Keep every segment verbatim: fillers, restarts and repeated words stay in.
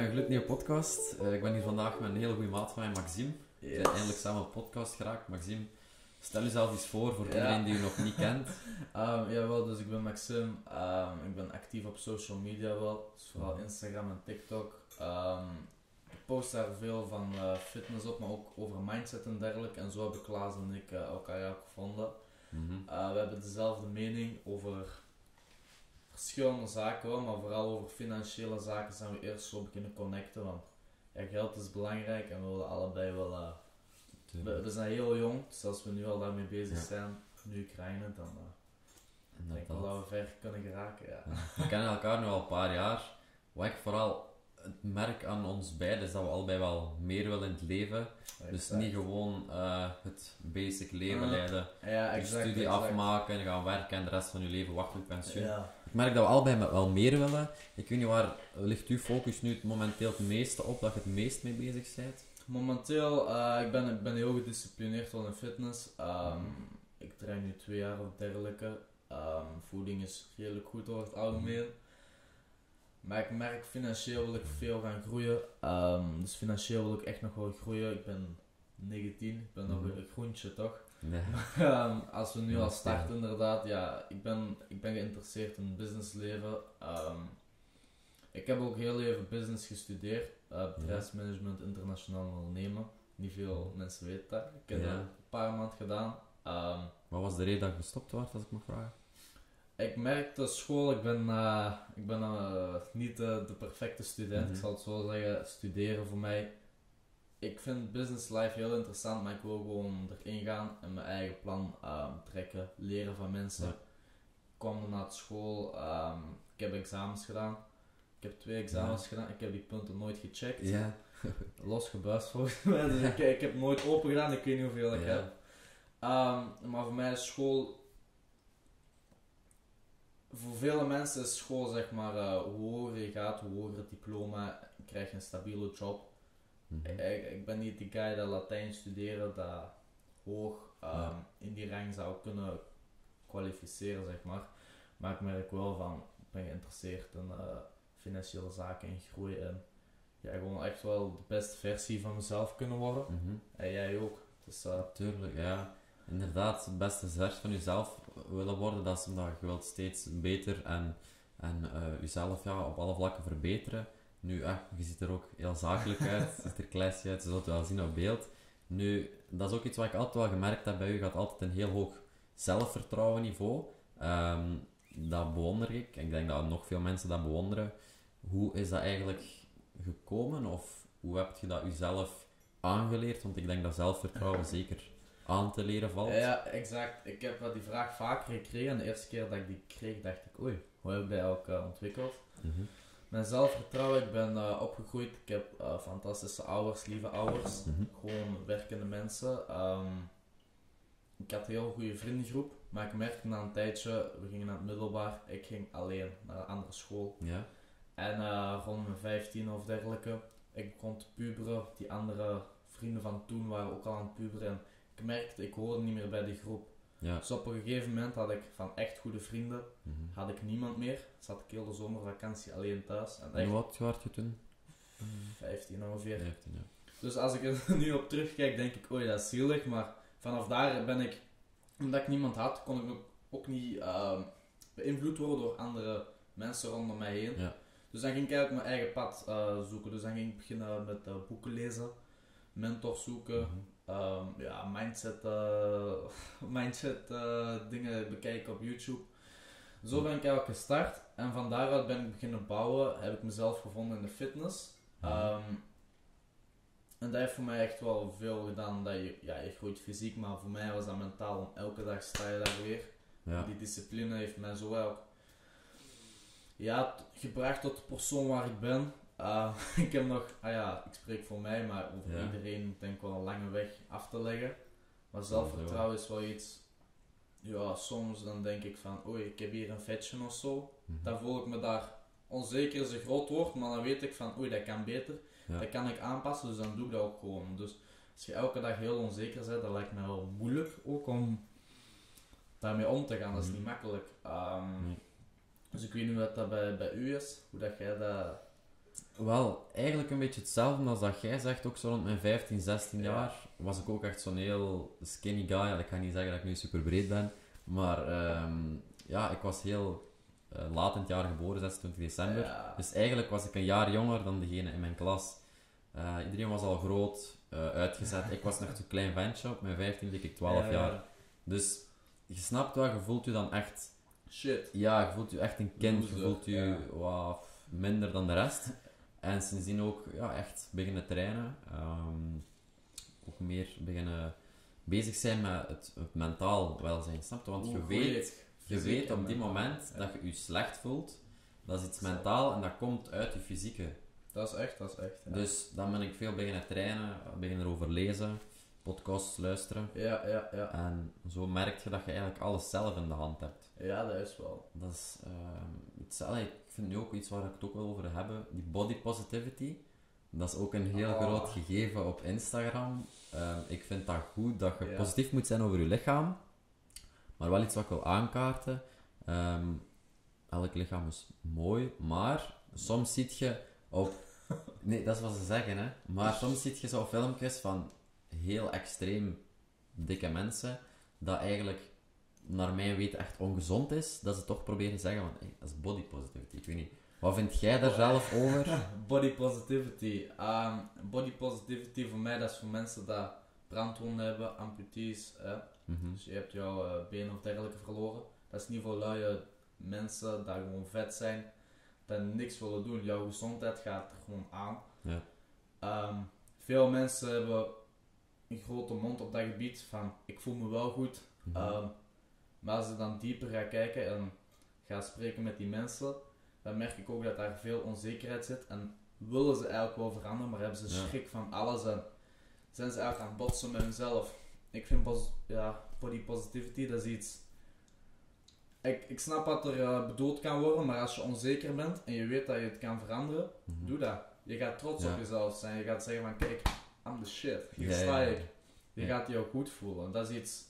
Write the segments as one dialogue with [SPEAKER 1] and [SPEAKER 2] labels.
[SPEAKER 1] bij een gloednieuwe podcast. Uh, ik ben hier vandaag met een hele goede maat van mij, Maxime. We yes. zijn eindelijk samen op podcast geraakt. Maxime, stel jezelf eens voor voor ja. iedereen die je nog niet kent.
[SPEAKER 2] um, jawel, dus ik ben Maxime. Um, ik ben actief op social media wel, dus vooral Instagram en TikTok. Um, ik post daar veel van uh, fitness op, maar ook over mindset en dergelijke. En zo heb ik Klaas en ik uh, elkaar ook gevonden.
[SPEAKER 1] Mm-hmm.
[SPEAKER 2] Uh, we hebben dezelfde mening over verschillende zaken wel, maar vooral over financiële zaken zijn we eerst zo beginnen connecten, want ja, geld is belangrijk en we willen allebei wel... Uh, we, we zijn heel jong, dus als we nu al daarmee bezig ja. zijn, nu krijgen het, dan uh, denk ik wel dat we ver kunnen geraken. Ja.
[SPEAKER 1] Ja. We kennen elkaar nu al een paar jaar. Wat ik vooral het merk aan ons beiden is dat we allebei wel meer willen in het leven. Exact. Dus niet gewoon uh, het basic leven uh, leiden,
[SPEAKER 2] ja,
[SPEAKER 1] je
[SPEAKER 2] exact,
[SPEAKER 1] studie
[SPEAKER 2] exact.
[SPEAKER 1] afmaken en gaan werken en de rest van je leven wachten op pensioen.
[SPEAKER 2] Ja.
[SPEAKER 1] Ik merk dat we allebei wel meer willen. Ik weet niet, waar ligt uw focus nu momenteel het meeste op, dat je het meest mee bezig bent?
[SPEAKER 2] Momenteel, uh, ik, ben, ik ben heel gedisciplineerd wel in fitness. Um, ik train nu twee jaar of dergelijke. Um, voeding is redelijk goed over het algemeen. Maar ik merk financieel wil ik veel gaan groeien. Um, dus financieel wil ik echt nog wel groeien. Ik ben negentien, ik ben nog een groentje toch?
[SPEAKER 1] Nee.
[SPEAKER 2] um, als we nu al starten inderdaad, ja, ik ben, ik ben geïnteresseerd in businessleven. Um, ik heb ook heel even business gestudeerd. Uh, bedrijfsmanagement, internationaal ondernemen. Niet veel mensen weten dat. Ik heb ja. dat een paar maanden gedaan. Um,
[SPEAKER 1] Wat was de reden dat je gestopt was, als ik mag vragen?
[SPEAKER 2] Ik merkte school, ik ben, uh, ik ben uh, niet uh, de perfecte student, mm-hmm. ik zal het zo zeggen, studeren voor mij. Ik vind business life heel interessant, maar ik wil gewoon erin gaan en mijn eigen plan um, trekken, leren van mensen. Ja. Ik kwam na school, um, ik heb examens gedaan. Ik heb twee examens ja. gedaan, ik heb die punten nooit gecheckt.
[SPEAKER 1] Ja.
[SPEAKER 2] Losgebuist volgens mij, dus ik, ik heb nooit open gedaan, ik weet niet hoeveel ik ja. heb. Um, maar voor mij is school... Voor vele mensen is school, zeg maar, uh, hoe hoger je gaat, hoe hoger het diploma, krijg je een stabiele job. Mm-hmm. Ik, ik ben niet die guy dat Latijn studeren, dat hoog um, ja. in die rang zou kunnen kwalificeren, zeg maar. Maar ik merk wel van, ik ben geïnteresseerd in uh, financiële zaken en groei en ja, gewoon echt wel de beste versie van mezelf kunnen worden.
[SPEAKER 1] Mm-hmm.
[SPEAKER 2] En jij ook. Dus, uh,
[SPEAKER 1] Tuurlijk, ja. Inderdaad, de beste versie van jezelf willen worden, dat is omdat je wilt steeds beter en, en uh, jezelf ja, op alle vlakken verbeteren. Nu, eh, je ziet er ook heel zakelijk uit, je ziet er classy uit, je zult het wel zien op beeld. Nu, dat is ook iets wat ik altijd wel gemerkt heb bij u, je gaat altijd een heel hoog zelfvertrouwen niveau. Um, dat bewonder ik, ik denk dat nog veel mensen dat bewonderen. Hoe is dat eigenlijk gekomen, of hoe heb je dat jezelf aangeleerd? Want ik denk dat zelfvertrouwen zeker aan te leren valt.
[SPEAKER 2] Ja, exact. Ik heb die vraag vaker gekregen en de eerste keer dat ik die kreeg dacht ik, oei, hoe heb ik dat ook uh, ontwikkeld?
[SPEAKER 1] Mm-hmm.
[SPEAKER 2] Mijn zelfvertrouwen, ik ben uh, opgegroeid, ik heb uh, fantastische ouders, lieve ouders,
[SPEAKER 1] mm-hmm.
[SPEAKER 2] gewoon werkende mensen. Um, ik had een heel goede vriendengroep, maar ik merkte na een tijdje, we gingen naar het middelbaar, ik ging alleen naar een andere school.
[SPEAKER 1] Ja.
[SPEAKER 2] En uh, rond mijn vijftien of dergelijke, ik begon te puberen, die andere vrienden van toen waren ook al aan het puberen. En ik merkte, ik hoorde niet meer bij die groep.
[SPEAKER 1] Ja.
[SPEAKER 2] Dus op een gegeven moment had ik van echt goede vrienden,
[SPEAKER 1] mm-hmm.
[SPEAKER 2] had ik niemand meer. Zat ik heel de zomervakantie alleen thuis. En
[SPEAKER 1] echt, wat was je toen?
[SPEAKER 2] vijftien ongeveer.
[SPEAKER 1] vijftien, ja.
[SPEAKER 2] Dus als ik er nu op terugkijk, denk ik, oei, dat is zielig. Maar vanaf daar ben ik, omdat ik niemand had, kon ik ook, ook niet uh, beïnvloed worden door andere mensen rondom mij heen.
[SPEAKER 1] Ja.
[SPEAKER 2] Dus dan ging ik eigenlijk mijn eigen pad uh, zoeken. Dus dan ging ik beginnen met uh, boeken lezen, mentors zoeken.
[SPEAKER 1] Mm-hmm.
[SPEAKER 2] Um, ja, mindset, uh, mindset uh, dingen bekijken op YouTube. Zo ben ik eigenlijk gestart en van daaruit ben ik beginnen bouwen, heb ik mezelf gevonden in de fitness. Um, en dat heeft voor mij echt wel veel gedaan, dat je, ja, je groeit fysiek, maar voor mij was dat mentaal, om elke dag sta je daar weer.
[SPEAKER 1] Ja.
[SPEAKER 2] Die discipline heeft mij zo ook ja, t- gebracht tot de persoon waar ik ben. Uh, ik heb nog, ah ja, ik spreek voor mij, maar over
[SPEAKER 1] ja.
[SPEAKER 2] iedereen denk ik wel een lange weg af te leggen. Maar zelfvertrouwen is wel iets, ja, soms dan denk ik van, oei, ik heb hier een vetje of zo.
[SPEAKER 1] Mm-hmm.
[SPEAKER 2] Dan voel ik me daar onzeker, is een groot woord, maar dan weet ik van, oei, dat kan beter.
[SPEAKER 1] Ja.
[SPEAKER 2] Dat kan ik aanpassen, dus dan doe ik dat ook gewoon. Dus als je elke dag heel onzeker bent, dan lijkt me wel moeilijk ook om daarmee om te gaan. Dat is
[SPEAKER 1] Mm-hmm.
[SPEAKER 2] niet makkelijk. Um,
[SPEAKER 1] nee.
[SPEAKER 2] Dus ik weet niet wat dat bij, bij u is, hoe dat jij dat...
[SPEAKER 1] Wel, eigenlijk een beetje hetzelfde als dat jij zegt, ook zo rond mijn vijftien, zestien
[SPEAKER 2] Ja.
[SPEAKER 1] jaar was ik ook echt zo'n heel skinny guy. Ja, ik ga niet zeggen dat ik nu super breed ben, maar ehm, ja, ik was heel eh, laat in het jaar geboren, zesentwintig december.
[SPEAKER 2] Ja.
[SPEAKER 1] Dus eigenlijk was ik een jaar jonger dan degene in mijn klas. Eh, iedereen was al groot, eh, uitgezet. Ik was nog zo'n klein ventje, op mijn vijftien leek ik twaalf
[SPEAKER 2] Ja,
[SPEAKER 1] jaar.
[SPEAKER 2] ja.
[SPEAKER 1] Dus je snapt wel, je voelt je dan echt...
[SPEAKER 2] Shit.
[SPEAKER 1] Ja, je voelt je echt een kind, je
[SPEAKER 2] Loser,
[SPEAKER 1] voelt je
[SPEAKER 2] ja.
[SPEAKER 1] wat minder dan de rest. En sindsdien ook ja, echt beginnen trainen. Ehm, ook meer beginnen bezig zijn met het, het mentaal welzijn, snap je? Want je
[SPEAKER 2] Hoe
[SPEAKER 1] weet,
[SPEAKER 2] goed
[SPEAKER 1] je
[SPEAKER 2] fysiek
[SPEAKER 1] weet
[SPEAKER 2] en
[SPEAKER 1] op die
[SPEAKER 2] mentaal.
[SPEAKER 1] moment
[SPEAKER 2] Ja.
[SPEAKER 1] dat je je slecht voelt. Dat is iets
[SPEAKER 2] Dat is
[SPEAKER 1] mentaal en dat komt uit je fysieke.
[SPEAKER 2] Dat is echt, dat is echt. Ja,
[SPEAKER 1] Dus dan ben ik veel beginnen trainen, beginnen erover lezen, podcasts luisteren.
[SPEAKER 2] ja, ja. Ja,
[SPEAKER 1] En zo merk je dat je eigenlijk alles zelf in de hand hebt.
[SPEAKER 2] ja dat is wel.
[SPEAKER 1] Dat is, ehm, hetzelfde. Ik vind nu ook iets waar ik het ook wel over heb, die body positivity. Dat is ook een heel
[SPEAKER 2] Oh.
[SPEAKER 1] groot gegeven op Instagram. Ehm, ik vind dat goed, dat je
[SPEAKER 2] Ja.
[SPEAKER 1] positief moet zijn over je lichaam. Maar wel iets wat ik wil aankaarten. Ehm, elk lichaam is mooi, maar soms ziet je op... Nee, dat is wat ze zeggen, hè. Maar soms ziet je zo filmpjes van heel extreem dikke mensen, dat eigenlijk naar mijn weten echt ongezond is, dat ze toch proberen te zeggen van, hey, dat is body positivity. Ik weet niet. Wat vind jij daar zelf over?
[SPEAKER 2] Body positivity. Ehm, body positivity voor mij, dat is voor mensen die brandwonden hebben, amputees. Hè.
[SPEAKER 1] Mhm.
[SPEAKER 2] Dus je hebt jouw uh, benen of dergelijke verloren. Dat is niet voor luie mensen die gewoon vet zijn, die niks willen doen. Jouw gezondheid gaat er gewoon aan.
[SPEAKER 1] Ja.
[SPEAKER 2] Ehm, veel mensen hebben een grote mond op dat gebied van ik voel me wel goed.
[SPEAKER 1] Mhm.
[SPEAKER 2] Ehm, maar als je dan dieper gaat kijken en gaat spreken met die mensen, dan merk ik ook dat daar veel onzekerheid zit en willen ze eigenlijk wel veranderen, maar hebben ze
[SPEAKER 1] Ja.
[SPEAKER 2] schrik van alles en zijn ze eigenlijk aan het botsen met hunzelf. Ik vind pos- ja, body positivity, dat is iets... Ik, ik snap wat er uh, bedoeld kan worden, maar als je onzeker bent en je weet dat je het kan veranderen,
[SPEAKER 1] Mhm.
[SPEAKER 2] doe dat. Je gaat trots
[SPEAKER 1] Ja.
[SPEAKER 2] op jezelf zijn, je gaat zeggen van kijk, I'm the shit, hier
[SPEAKER 1] Ja,
[SPEAKER 2] sta
[SPEAKER 1] ja,
[SPEAKER 2] ik.
[SPEAKER 1] ja.
[SPEAKER 2] Je
[SPEAKER 1] Ja.
[SPEAKER 2] gaat je ook goed voelen. Dat is iets...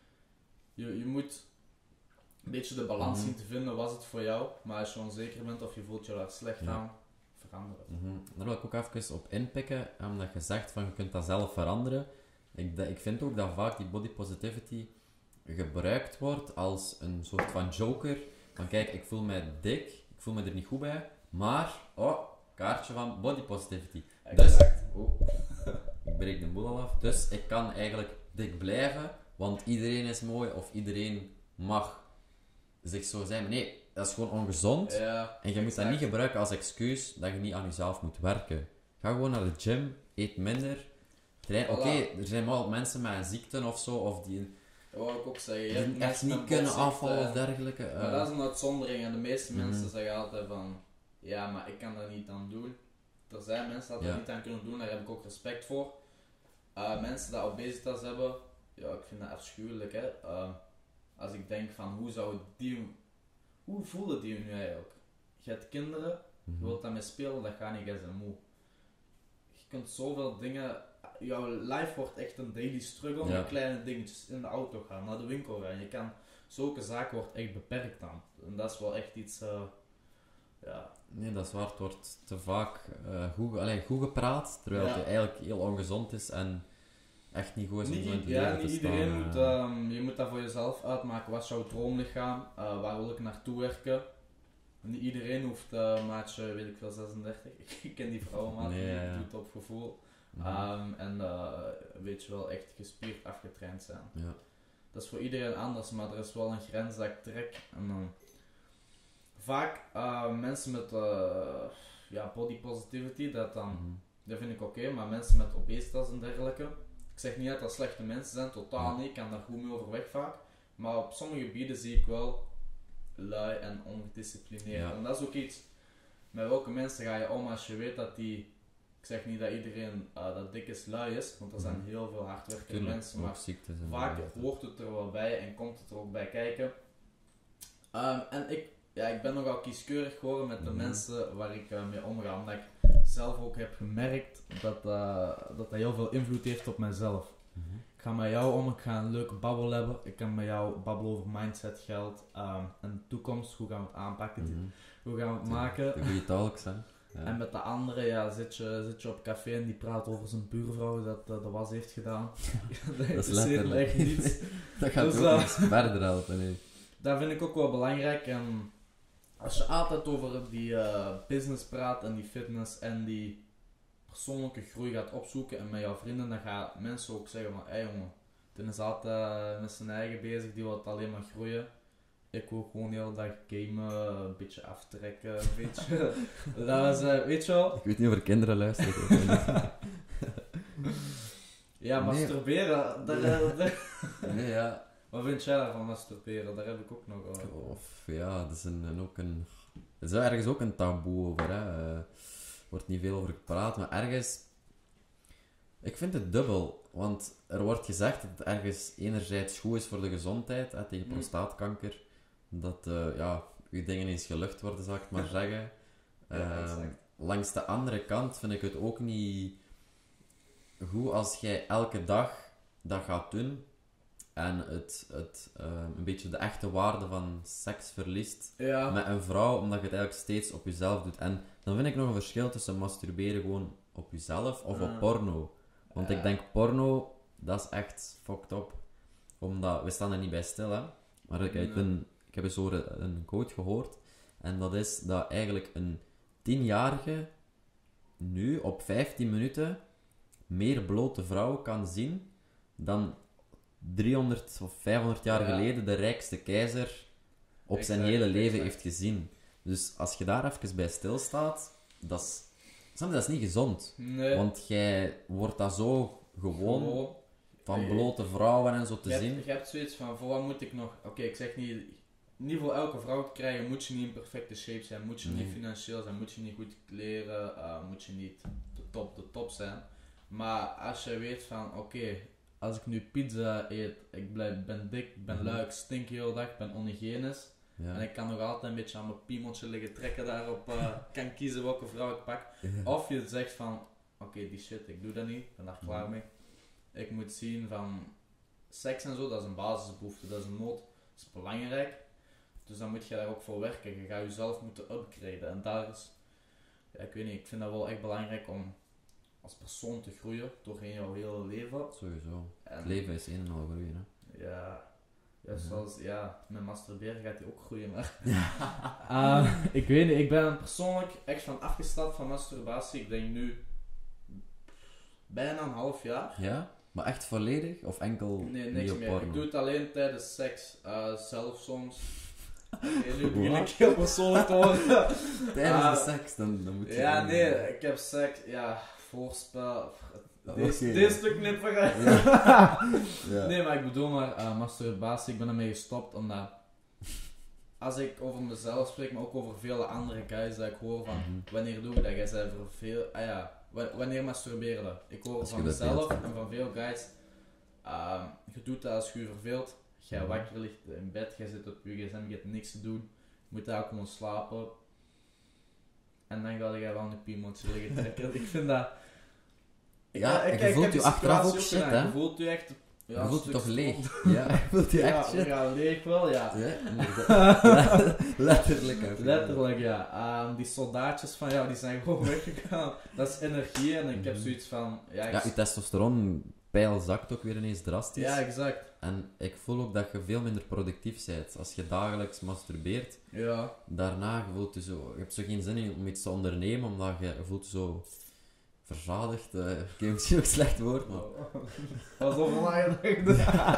[SPEAKER 2] Je, je moet een beetje de balans
[SPEAKER 1] Mhm.
[SPEAKER 2] zien te vinden, was het voor jou, maar als je onzeker bent of je voelt je daar slecht
[SPEAKER 1] Ja.
[SPEAKER 2] aan, verander het.
[SPEAKER 1] Mhm. Daar wil ik ook even op inpikken, omdat je zegt van je kunt dat zelf veranderen. Ik, dat- ik vind ook dat vaak die body positivity gebruikt wordt als een soort van joker. Van kijk, ik voel mij dik, ik voel me er niet goed bij, maar, oh, kaartje van body positivity. Dus,
[SPEAKER 2] Exact.
[SPEAKER 1] oh, ik breek de boel al af. Dus ik kan eigenlijk dik blijven, want iedereen is mooi of iedereen mag zich zo zijn. Maar nee, dat is gewoon ongezond.
[SPEAKER 2] Ja,
[SPEAKER 1] En je moet dat
[SPEAKER 2] exact.
[SPEAKER 1] niet gebruiken als excuus dat je niet aan jezelf moet werken. Ga gewoon naar de gym, eet minder. train- Oké,
[SPEAKER 2] Voilà.
[SPEAKER 1] er zijn wel mensen met een ziekte of zo, of die,
[SPEAKER 2] Dat wou ik ook zeggen. Je
[SPEAKER 1] die
[SPEAKER 2] hebt
[SPEAKER 1] echt
[SPEAKER 2] mensen
[SPEAKER 1] niet
[SPEAKER 2] met
[SPEAKER 1] kunnen
[SPEAKER 2] botziekten,
[SPEAKER 1] afvallen of dergelijke. eh.
[SPEAKER 2] Maar dat is een uitzondering en de meeste
[SPEAKER 1] Mhm.
[SPEAKER 2] mensen zeggen altijd van ja, maar ik kan daar niet aan doen. Er zijn mensen dat er
[SPEAKER 1] Ja.
[SPEAKER 2] niet aan kunnen doen, daar heb ik ook respect voor. Uh, mensen die obesitas hebben, ja, ik vind dat afschuwelijk. Hè. Uh, als ik denk van hoe zou die, hoe voelen die nu eigenlijk? Je hebt kinderen, je
[SPEAKER 1] Mhm.
[SPEAKER 2] wilt daarmee spelen, dat gaat niet, je bent moe. Je kunt zoveel dingen, jouw life wordt echt een daily struggle
[SPEAKER 1] Ja.
[SPEAKER 2] met kleine dingetjes. In de auto gaan, naar de winkel gaan. Je kan, zulke zaken wordt echt beperkt dan. En dat is wel echt iets, uh, ja.
[SPEAKER 1] Nee, dat is waar. Het wordt te vaak eh, goed, allee, goed gepraat, terwijl
[SPEAKER 2] Ja.
[SPEAKER 1] het eigenlijk heel ongezond is en echt niet goed is om
[SPEAKER 2] Niet,
[SPEAKER 1] zo in het
[SPEAKER 2] ja,
[SPEAKER 1] leven
[SPEAKER 2] niet
[SPEAKER 1] te
[SPEAKER 2] iedereen
[SPEAKER 1] staan.
[SPEAKER 2] moet,
[SPEAKER 1] eh.
[SPEAKER 2] ehm, je moet dat voor jezelf uitmaken. Wat is jouw droomlichaam? Uh, waar wil ik naartoe werken? Niet iedereen hoeft uh, maatje, weet ik veel, zesendertig. Ik ken die vrouwenmaat,
[SPEAKER 1] Nee,
[SPEAKER 2] die
[SPEAKER 1] ja, ja.
[SPEAKER 2] doet op gevoel.
[SPEAKER 1] Mhm.
[SPEAKER 2] Um, en uh, weet je wel, echt gespierd afgetraind zijn.
[SPEAKER 1] Ja.
[SPEAKER 2] Dat is voor iedereen anders, maar er is wel een grens dat ik trek. En, uh, vaak uh, mensen met uh, ja, body positivity, dat, dan,
[SPEAKER 1] Mhm.
[SPEAKER 2] dat vind ik oké, maar mensen met obesitas en dergelijke. Ik zeg niet dat dat slechte mensen zijn, totaal
[SPEAKER 1] Ja.
[SPEAKER 2] niet, ik kan daar goed mee overweg vaak. Maar op sommige gebieden zie ik wel lui en ongedisciplineerd.
[SPEAKER 1] Ja.
[SPEAKER 2] En dat is ook iets, met welke mensen ga je om als je weet dat die... Ik zeg niet dat iedereen uh, dat dik is lui is, want er zijn
[SPEAKER 1] Mhm.
[SPEAKER 2] heel veel hardwerkende
[SPEAKER 1] Tuurlijk,
[SPEAKER 2] mensen,
[SPEAKER 1] ook
[SPEAKER 2] maar
[SPEAKER 1] ziektes en
[SPEAKER 2] vaak
[SPEAKER 1] dergelijke.
[SPEAKER 2] hoort het er wel bij en komt het er ook bij kijken. Um, en ik, ja, ik ben nogal kieskeurig geworden met de
[SPEAKER 1] Mhm.
[SPEAKER 2] mensen waar ik uh, mee omga, omdat ik zelf ook heb gemerkt dat, uh, dat dat heel veel invloed heeft op mijzelf.
[SPEAKER 1] Mhm.
[SPEAKER 2] Ik ga met jou om, ik ga een leuke babbel hebben, ik kan met jou babbelen over mindset, geld um, en toekomst, hoe gaan we het aanpakken,
[SPEAKER 1] Mhm.
[SPEAKER 2] hoe gaan we het
[SPEAKER 1] De-
[SPEAKER 2] maken.
[SPEAKER 1] De goede talks, hè. Ja.
[SPEAKER 2] En met de andere, ja, zit je, zit je op café en die praat over zijn buurvrouw dat uh, de was heeft gedaan. dat
[SPEAKER 1] Dat is
[SPEAKER 2] interesseert me echt
[SPEAKER 1] letterlijk.
[SPEAKER 2] niets.
[SPEAKER 1] Dat gaat
[SPEAKER 2] Dus,
[SPEAKER 1] ook
[SPEAKER 2] uh,
[SPEAKER 1] niet verder helpen, nee.
[SPEAKER 2] Dat vind ik ook wel belangrijk. En als je altijd over die uh, business praat en die fitness en die persoonlijke groei gaat opzoeken en met jouw vrienden, dan gaan mensen ook zeggen van, hé hey, jongen, die is altijd uh, met zijn eigen bezig, die wil alleen maar groeien. Ik wil gewoon de hele dag gamen, een beetje aftrekken, een beetje. Dat is, uh, weet je wel?
[SPEAKER 1] Ik weet niet of er kinderen luisteren.
[SPEAKER 2] Ja,
[SPEAKER 1] Nee.
[SPEAKER 2] masturberen, daar, daar-
[SPEAKER 1] Nee, ja.
[SPEAKER 2] wat vind jij daarvan, masturberen? Daar heb ik ook nog over.
[SPEAKER 1] Of ja, dat is een, een ook een... Er is wel ergens ook een taboe over, hè. Eh, Er wordt niet veel over gepraat, maar ergens... Ik vind het dubbel, want er wordt gezegd dat het ergens enerzijds goed is voor de gezondheid, hè, tegen
[SPEAKER 2] Mm.
[SPEAKER 1] prostaatkanker. Dat, eh, ja, uw dingen eens gelucht worden, zal ik het maar zeggen.
[SPEAKER 2] Ja,
[SPEAKER 1] Ehm,
[SPEAKER 2] exact.
[SPEAKER 1] langs de andere kant vind ik het ook niet goed als jij elke dag dat gaat doen en het, het, ehm, een beetje de echte waarde van seks verliest
[SPEAKER 2] Ja,
[SPEAKER 1] met een vrouw, omdat je het eigenlijk steeds op jezelf doet. En dan vind ik nog een verschil tussen masturberen gewoon op jezelf of
[SPEAKER 2] Ah.
[SPEAKER 1] op porno. Want
[SPEAKER 2] Ja.
[SPEAKER 1] ik denk porno, dat is echt fucked up. Omdat, we staan er niet bij stil, hè. Maar ik, ik,
[SPEAKER 2] Nee.
[SPEAKER 1] ben, ik heb eens horen, een quote gehoord. En dat is dat eigenlijk een tienjarige nu op vijftien minuten meer blote vrouwen kan zien dan driehonderd of vijfhonderd jaar
[SPEAKER 2] Ja.
[SPEAKER 1] geleden de rijkste keizer op zijn
[SPEAKER 2] Exact,
[SPEAKER 1] hele leven
[SPEAKER 2] exact.
[SPEAKER 1] heeft gezien. Dus als je daar even bij stilstaat, dat is, snap je, dat is niet gezond.
[SPEAKER 2] nee.
[SPEAKER 1] Want jij wordt dat zo gewoon
[SPEAKER 2] Gewoon.
[SPEAKER 1] van
[SPEAKER 2] Nee.
[SPEAKER 1] blote vrouwen en zo te
[SPEAKER 2] Je
[SPEAKER 1] zien.
[SPEAKER 2] hebt, je hebt zoiets van, voor wat moet ik nog... Oké, ik zeg niet... Niet voor elke vrouw te krijgen moet je niet in perfecte shape zijn, moet je
[SPEAKER 1] Nee.
[SPEAKER 2] niet financieel zijn, moet je niet goed kleren, uh, moet je niet de top de top zijn. Maar als je weet van, oké, als ik nu pizza eet, ik blijf, ben dik, ik ben
[SPEAKER 1] Mhm.
[SPEAKER 2] lui, ik stink de hele dag, ik ben onhygiënisch.
[SPEAKER 1] Ja.
[SPEAKER 2] En ik kan nog altijd een beetje aan mijn piemeltje liggen trekken daarop, uh, kan kiezen welke vrouw ik pak.
[SPEAKER 1] Ja.
[SPEAKER 2] Of je zegt van, oké, die shit, ik doe dat niet, ik ben daar klaar
[SPEAKER 1] Mhm.
[SPEAKER 2] mee. Ik moet zien van, seks en zo, dat is een basisbehoefte, dat is een nood, dat is belangrijk. Dus dan moet je daar ook voor werken, je gaat jezelf moeten upgraden. En daar is, ja, ik weet niet, ik vind dat wel echt belangrijk om als persoon te groeien doorheen jouw hele leven.
[SPEAKER 1] Sowieso.
[SPEAKER 2] En,
[SPEAKER 1] Het leven is een en al groeien, hè.
[SPEAKER 2] Ja, ja,
[SPEAKER 1] Mhm.
[SPEAKER 2] zoals, ja, met masturberen gaat hij ook groeien, maar... Ah, ik weet niet, ik ben persoonlijk echt van afgestapt van masturbatie. Ik denk nu bijna een half jaar.
[SPEAKER 1] Ja? Maar echt volledig? Of enkel
[SPEAKER 2] Nee,
[SPEAKER 1] niet
[SPEAKER 2] niks
[SPEAKER 1] op
[SPEAKER 2] meer.
[SPEAKER 1] porno?
[SPEAKER 2] Ik doe het alleen tijdens seks. Uh, zelf soms. Okay, nu begin
[SPEAKER 1] Wat?
[SPEAKER 2] ik heel persoonlijk te worden.
[SPEAKER 1] Tijdens
[SPEAKER 2] Ah,
[SPEAKER 1] de seks, dan, dan moet je...
[SPEAKER 2] Ja,
[SPEAKER 1] dan-
[SPEAKER 2] nee, ik heb seks, ja, voorspel.
[SPEAKER 1] Oké.
[SPEAKER 2] Deze, deze stuk knippen.
[SPEAKER 1] Ja.
[SPEAKER 2] Nee, maar ik bedoel maar uh, masturbatie, ik ben ermee gestopt omdat als ik over mezelf spreek, maar ook over vele andere guys, dat ik hoor van
[SPEAKER 1] Mhm.
[SPEAKER 2] wanneer doe je dat? Jij zei voor veel, ah ja, wa- wanneer masturberen dat? Ik hoor
[SPEAKER 1] Als je
[SPEAKER 2] van
[SPEAKER 1] dat
[SPEAKER 2] mezelf
[SPEAKER 1] deelt.
[SPEAKER 2] en van veel guys, uh, je doet dat als je je verveelt, jij
[SPEAKER 1] Mhm.
[SPEAKER 2] wakker ligt in bed, jij zit op je gsm, je hebt niks te doen, je moet daar gewoon slapen en dan ga je wel een piemeltje liggen trekken. Ik vind dat...
[SPEAKER 1] Ja,
[SPEAKER 2] ik,
[SPEAKER 1] je
[SPEAKER 2] ik
[SPEAKER 1] voelt
[SPEAKER 2] heb
[SPEAKER 1] je
[SPEAKER 2] die
[SPEAKER 1] achteraf
[SPEAKER 2] situatie
[SPEAKER 1] ook shit,
[SPEAKER 2] gedaan.
[SPEAKER 1] hè?
[SPEAKER 2] Je voelt je echt... Ja,
[SPEAKER 1] je
[SPEAKER 2] een
[SPEAKER 1] voelt je
[SPEAKER 2] stuk
[SPEAKER 1] toch leeg?
[SPEAKER 2] stront.
[SPEAKER 1] Ja, je voelt je echt
[SPEAKER 2] Ja,
[SPEAKER 1] shit.
[SPEAKER 2] ja, leeg wel, ja.
[SPEAKER 1] Ja, inderdaad. Letterlijk. hè.
[SPEAKER 2] Letterlijk, ja. Ehm, die soldaatjes van jou, die zijn gewoon weggegaan. Dat is energie en ik heb
[SPEAKER 1] Mhm.
[SPEAKER 2] zoiets van... Ja, ik-
[SPEAKER 1] Ja, je testosteronpeil zakt ook weer ineens drastisch.
[SPEAKER 2] ja, exact.
[SPEAKER 1] En ik voel ook dat je veel minder productief bent. Als je dagelijks masturbeert,
[SPEAKER 2] Ja.
[SPEAKER 1] daarna je voelt je zo... Je hebt zo geen zin in om iets te ondernemen, omdat je, je voelt je zo verzadigd. Uh, ik heb misschien ook slecht woord, maar...
[SPEAKER 2] Dat was onbelangrijk.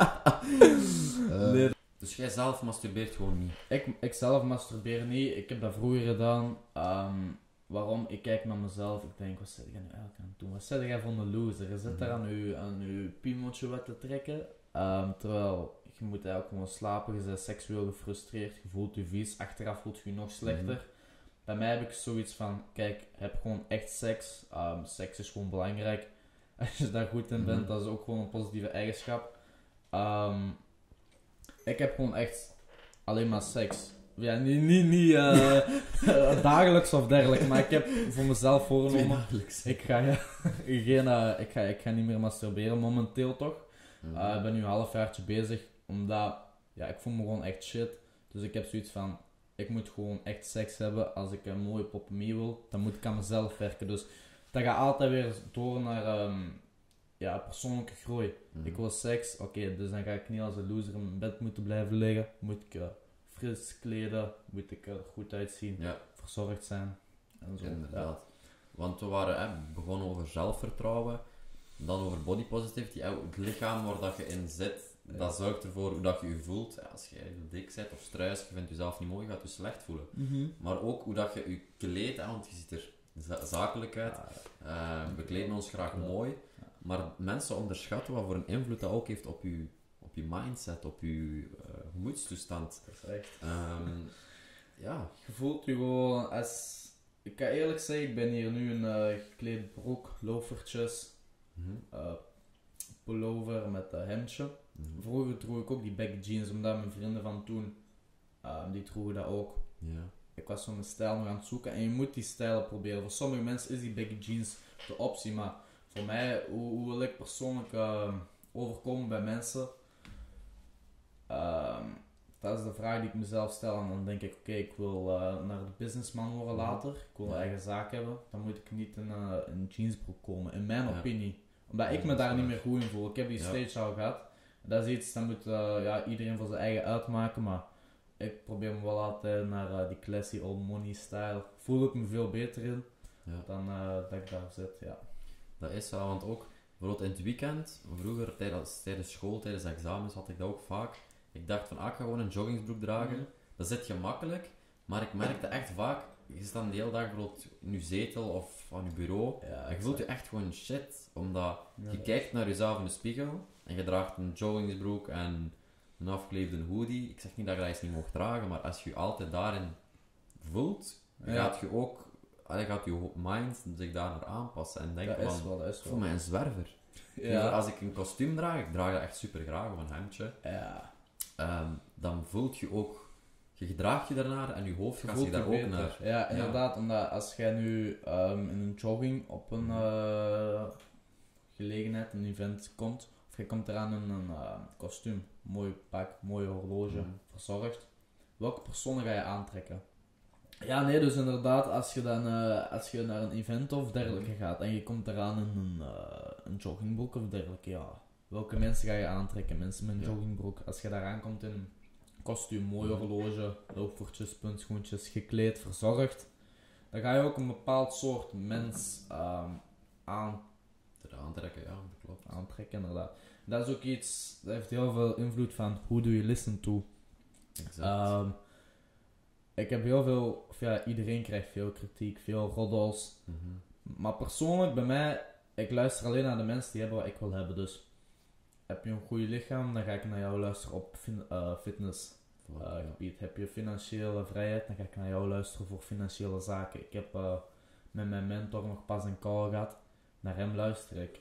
[SPEAKER 1] Eh,
[SPEAKER 2] Nee.
[SPEAKER 1] Dus jij zelf masturbeert gewoon niet?
[SPEAKER 2] Ik, ik zelf masturbeer niet. Ik heb dat vroeger gedaan. Ehm, waarom? Ik kijk naar mezelf. Ik denk, wat zit jij nu eigenlijk aan het doen? Wat zit jij van de loser? Je zit daar aan je, aan je piemeltje wat te trekken. Ehm, terwijl je moet eigenlijk gewoon slapen. Je bent seksueel gefrustreerd. Je voelt je vies. Achteraf voelt je je nog slechter.
[SPEAKER 1] Mhm.
[SPEAKER 2] Bij mij heb ik zoiets van, kijk, heb gewoon echt seks. Ehm, seks is gewoon belangrijk. Als je daar goed in bent,
[SPEAKER 1] Mhm.
[SPEAKER 2] dat is ook gewoon een positieve eigenschap. Ehm, ik heb gewoon echt alleen maar seks. Ja, niet, niet, niet eh, eh, dagelijks of dergelijke, maar ik heb voor mezelf voorgenomen.
[SPEAKER 1] Dagelijks.
[SPEAKER 2] Ik ga, ja, geen, eh, ik, ga, ik ga niet meer masturberen, momenteel toch.
[SPEAKER 1] Mhm.
[SPEAKER 2] Uh, ik ben nu een halfjaartje bezig, omdat ja, ik voel me gewoon echt shit. Dus ik heb zoiets van, ik moet gewoon echt seks hebben. Als ik een mooie poppenmie wil, dan moet ik aan mezelf werken. Dus dat gaat altijd weer door naar um, ja, persoonlijke groei.
[SPEAKER 1] Mhm.
[SPEAKER 2] Ik wil seks, oké, okay, dus dan ga ik niet als een loser in mijn bed moeten blijven liggen. Moet ik uh, fris kleden, moet ik er goed uitzien,
[SPEAKER 1] Ja.
[SPEAKER 2] verzorgd zijn. En zo.
[SPEAKER 1] Inderdaad. Want we waren hè, begonnen over zelfvertrouwen, dan over body positivity. Ja, het lichaam waar dat je in zit, ja. dat zorgt ervoor hoe dat je je voelt. Ja, als je dik bent of struis, je vindt jezelf niet mooi, je gaat je slecht voelen.
[SPEAKER 2] Mm-hmm.
[SPEAKER 1] Maar ook hoe dat je je kleedt, hè, want je ziet er za- zakelijk uit. Ja. Uh, we kleden ons graag ja. mooi. Ja. Maar mensen onderschatten wat voor een invloed dat ook heeft op je, op je mindset, op je uh, gemoedstoestand.
[SPEAKER 2] Dat is echt.
[SPEAKER 1] Um, ja.
[SPEAKER 2] Je voelt je gewoon als... Ik kan eerlijk zeggen, ik ben hier nu een uh, gekleed broek, loafertjes, mm-hmm. uh, pullover met een hemdje. Mm-hmm. Vroeger droeg ik ook die baggy jeans, omdat mijn vrienden van toen, uh, die droegen dat ook.
[SPEAKER 1] Ja.
[SPEAKER 2] Ik was zo mijn stijl nog aan het zoeken en je moet die stijlen proberen. Voor sommige mensen is die baggy jeans de optie, maar voor mij, hoe, hoe wil ik persoonlijk uh, overkomen bij mensen? Uh, Dat is de vraag die ik mezelf stel en dan denk ik, oké, okay, ik wil uh, naar de businessman worden later, ik wil een eigen zaak hebben, dan moet ik niet in uh, een jeansbroek komen, in mijn ja. opinie. Omdat ik me daar niet meer goed in voel. Ik heb die ja. stage al gehad, dat is iets, dat moet uh, ja, iedereen voor zijn eigen uitmaken, maar ik probeer me wel altijd naar uh, die classy old money style, voel ik me veel beter in ja. dan uh, dat ik daar zit, ja.
[SPEAKER 1] Dat is zo, want ook, bijvoorbeeld in het weekend, vroeger tijdens, tijdens school, tijdens examens had ik dat ook vaak. Ik dacht van, ah, ik ga gewoon een joggingsbroek dragen. Mm-hmm. Dat zit gemakkelijk, maar ik merkte echt vaak, je staat de hele dag bijvoorbeeld in je zetel of aan je bureau, ja, en je voelt je echt gewoon shit, omdat ja, je kijkt naar jezelf in de spiegel, en je draagt een joggingsbroek en een afgekleefde hoodie. Ik zeg niet dat je dat eens niet mag dragen, maar als je je altijd daarin voelt, ja. gaat je ook, allee, gaat je mind zich daar naar aanpassen en denken
[SPEAKER 2] dat
[SPEAKER 1] van,
[SPEAKER 2] is wel, dat is
[SPEAKER 1] ik voel mij een zwerver.
[SPEAKER 2] Ja.
[SPEAKER 1] Als ik een kostuum draag, ik draag dat echt super graag, of een hemdje.
[SPEAKER 2] Ja.
[SPEAKER 1] Um, dan voelt je ook, je gedraagt je daarnaar en je hoofd
[SPEAKER 2] je
[SPEAKER 1] gaat zich daar ook
[SPEAKER 2] beter.
[SPEAKER 1] naar.
[SPEAKER 2] Ja, inderdaad, ja. Omdat als jij nu um, in een jogging op een uh, gelegenheid, een event komt, of je komt eraan in een uh, kostuum, mooi pak, mooie horloge, mm. verzorgd, welke personen ga je aantrekken? Ja, nee, dus inderdaad, als je dan uh, als je naar een event of dergelijke mm. gaat en je komt eraan in een, uh, een joggingbroek of dergelijke, ja. Welke mensen ga je aantrekken? Mensen met een ja. joggingbroek. Als je daar aankomt in een kostuum, mooi horloge, loafertjes, puntschoentjes, gekleed, verzorgd, dan ga je ook een bepaald soort mens um, aan...
[SPEAKER 1] aantrekken. Ja, dat klopt.
[SPEAKER 2] Aantrekken, inderdaad. Dat is ook iets, dat heeft heel veel invloed van who do you listen to.
[SPEAKER 1] Exact.
[SPEAKER 2] Um, ik heb heel veel, of ja, iedereen krijgt veel kritiek, veel roddels.
[SPEAKER 1] Mm-hmm.
[SPEAKER 2] Maar persoonlijk, bij mij, ik luister alleen naar de mensen die hebben wat ik wil hebben, dus... Heb je een goed lichaam, dan ga ik naar jou luisteren op fin- uh, fitness uh, ja. gebied. Heb je financiële vrijheid, dan ga ik naar jou luisteren voor financiële zaken. Ik heb uh, met mijn mentor nog pas een call gehad. Naar hem luister ik.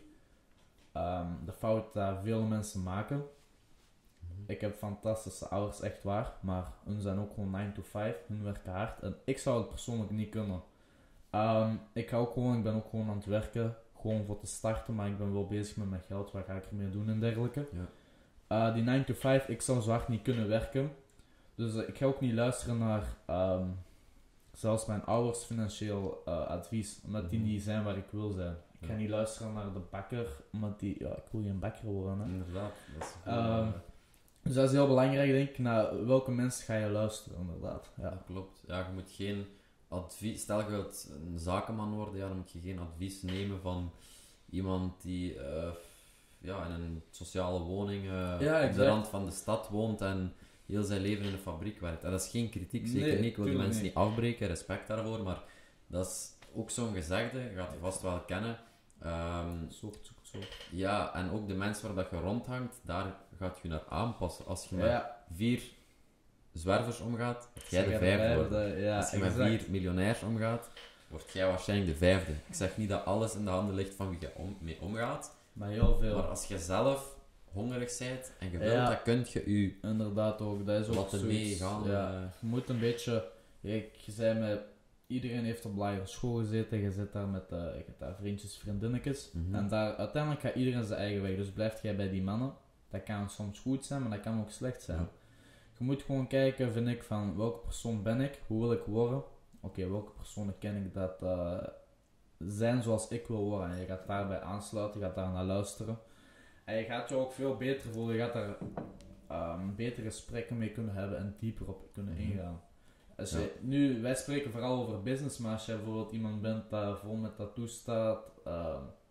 [SPEAKER 2] Um, de fout dat veel mensen maken. Mm-hmm. Ik heb fantastische ouders, echt waar. Maar hun zijn ook gewoon nine to five. Hun werken hard. En ik zou het persoonlijk niet kunnen. Um, ik, ga ook gewoon, ik ben ook gewoon aan het werken. Gewoon voor te starten, maar ik ben wel bezig met mijn geld, wat ga ik ermee doen en dergelijke.
[SPEAKER 1] Ja.
[SPEAKER 2] Uh, die nine to five, ik zou zo hard niet kunnen werken. Dus uh, ik ga ook niet luisteren naar um, zelfs mijn ouders financieel uh, advies, omdat die niet zijn waar ik wil zijn. Ik ga ja. niet luisteren naar de bakker, omdat die, ja, ik wil geen bakker worden. Hè.
[SPEAKER 1] Inderdaad. Dat is heel,
[SPEAKER 2] um, dus dat is heel belangrijk, denk ik, naar welke mensen ga je luisteren, inderdaad. Ja.
[SPEAKER 1] Dat klopt. Ja, je moet geen... advies, stel je wilt een zakenman worden, ja, dan moet je geen advies nemen van iemand die uh, ja, in een sociale woning uh,
[SPEAKER 2] ja,
[SPEAKER 1] op de rand van de stad woont en heel zijn leven in een fabriek werkt. En dat is geen kritiek, zeker
[SPEAKER 2] nee,
[SPEAKER 1] niet. Ik wil die mensen
[SPEAKER 2] niet.
[SPEAKER 1] niet afbreken, respect daarvoor, maar dat is ook zo'n gezegde, je gaat het vast wel kennen. Um,
[SPEAKER 2] soort, soort, soort.
[SPEAKER 1] Ja, en ook de mensen waar dat je rondhangt, daar gaat je naar aanpassen. Als je met
[SPEAKER 2] ja.
[SPEAKER 1] vier zwervers omgaat, word jij de
[SPEAKER 2] de
[SPEAKER 1] vijfde
[SPEAKER 2] vijfde,
[SPEAKER 1] worden.
[SPEAKER 2] ja,
[SPEAKER 1] Als je
[SPEAKER 2] exact.
[SPEAKER 1] met vier miljonairs omgaat, word jij waarschijnlijk de vijfde. Ik zeg niet dat alles in de handen ligt van wie je om, mee omgaat.
[SPEAKER 2] Maar heel veel.
[SPEAKER 1] Maar als je zelf hongerig bent en je wilt,
[SPEAKER 2] ja.
[SPEAKER 1] dan kun je je
[SPEAKER 2] inderdaad ook. Dat is ook
[SPEAKER 1] laten meegaan.
[SPEAKER 2] Ja. Uh, je moet een beetje... Je, je zei met... Iedereen heeft op lagere school gezeten. Je zit daar met uh, je hebt daar vriendjes, vriendinnetjes.
[SPEAKER 1] Mm-hmm.
[SPEAKER 2] En daar, uiteindelijk gaat iedereen zijn eigen weg. Dus blijft jij bij die mannen. Dat kan soms goed zijn, maar dat kan ook slecht zijn.
[SPEAKER 1] Ja.
[SPEAKER 2] je moet gewoon kijken, vind ik, van welke persoon ben ik, hoe wil ik worden. Oké, okay, welke personen ken ik dat uh, zijn zoals ik wil worden. En je gaat daarbij aansluiten, je gaat daar naar luisteren. En je gaat je ook veel beter voelen, je gaat daar um, betere gesprekken mee kunnen hebben en dieper op kunnen ingaan. Als je, ja. Nu, wij spreken vooral over business, maar als je bijvoorbeeld iemand bent dat vol met tattoos staat, uh,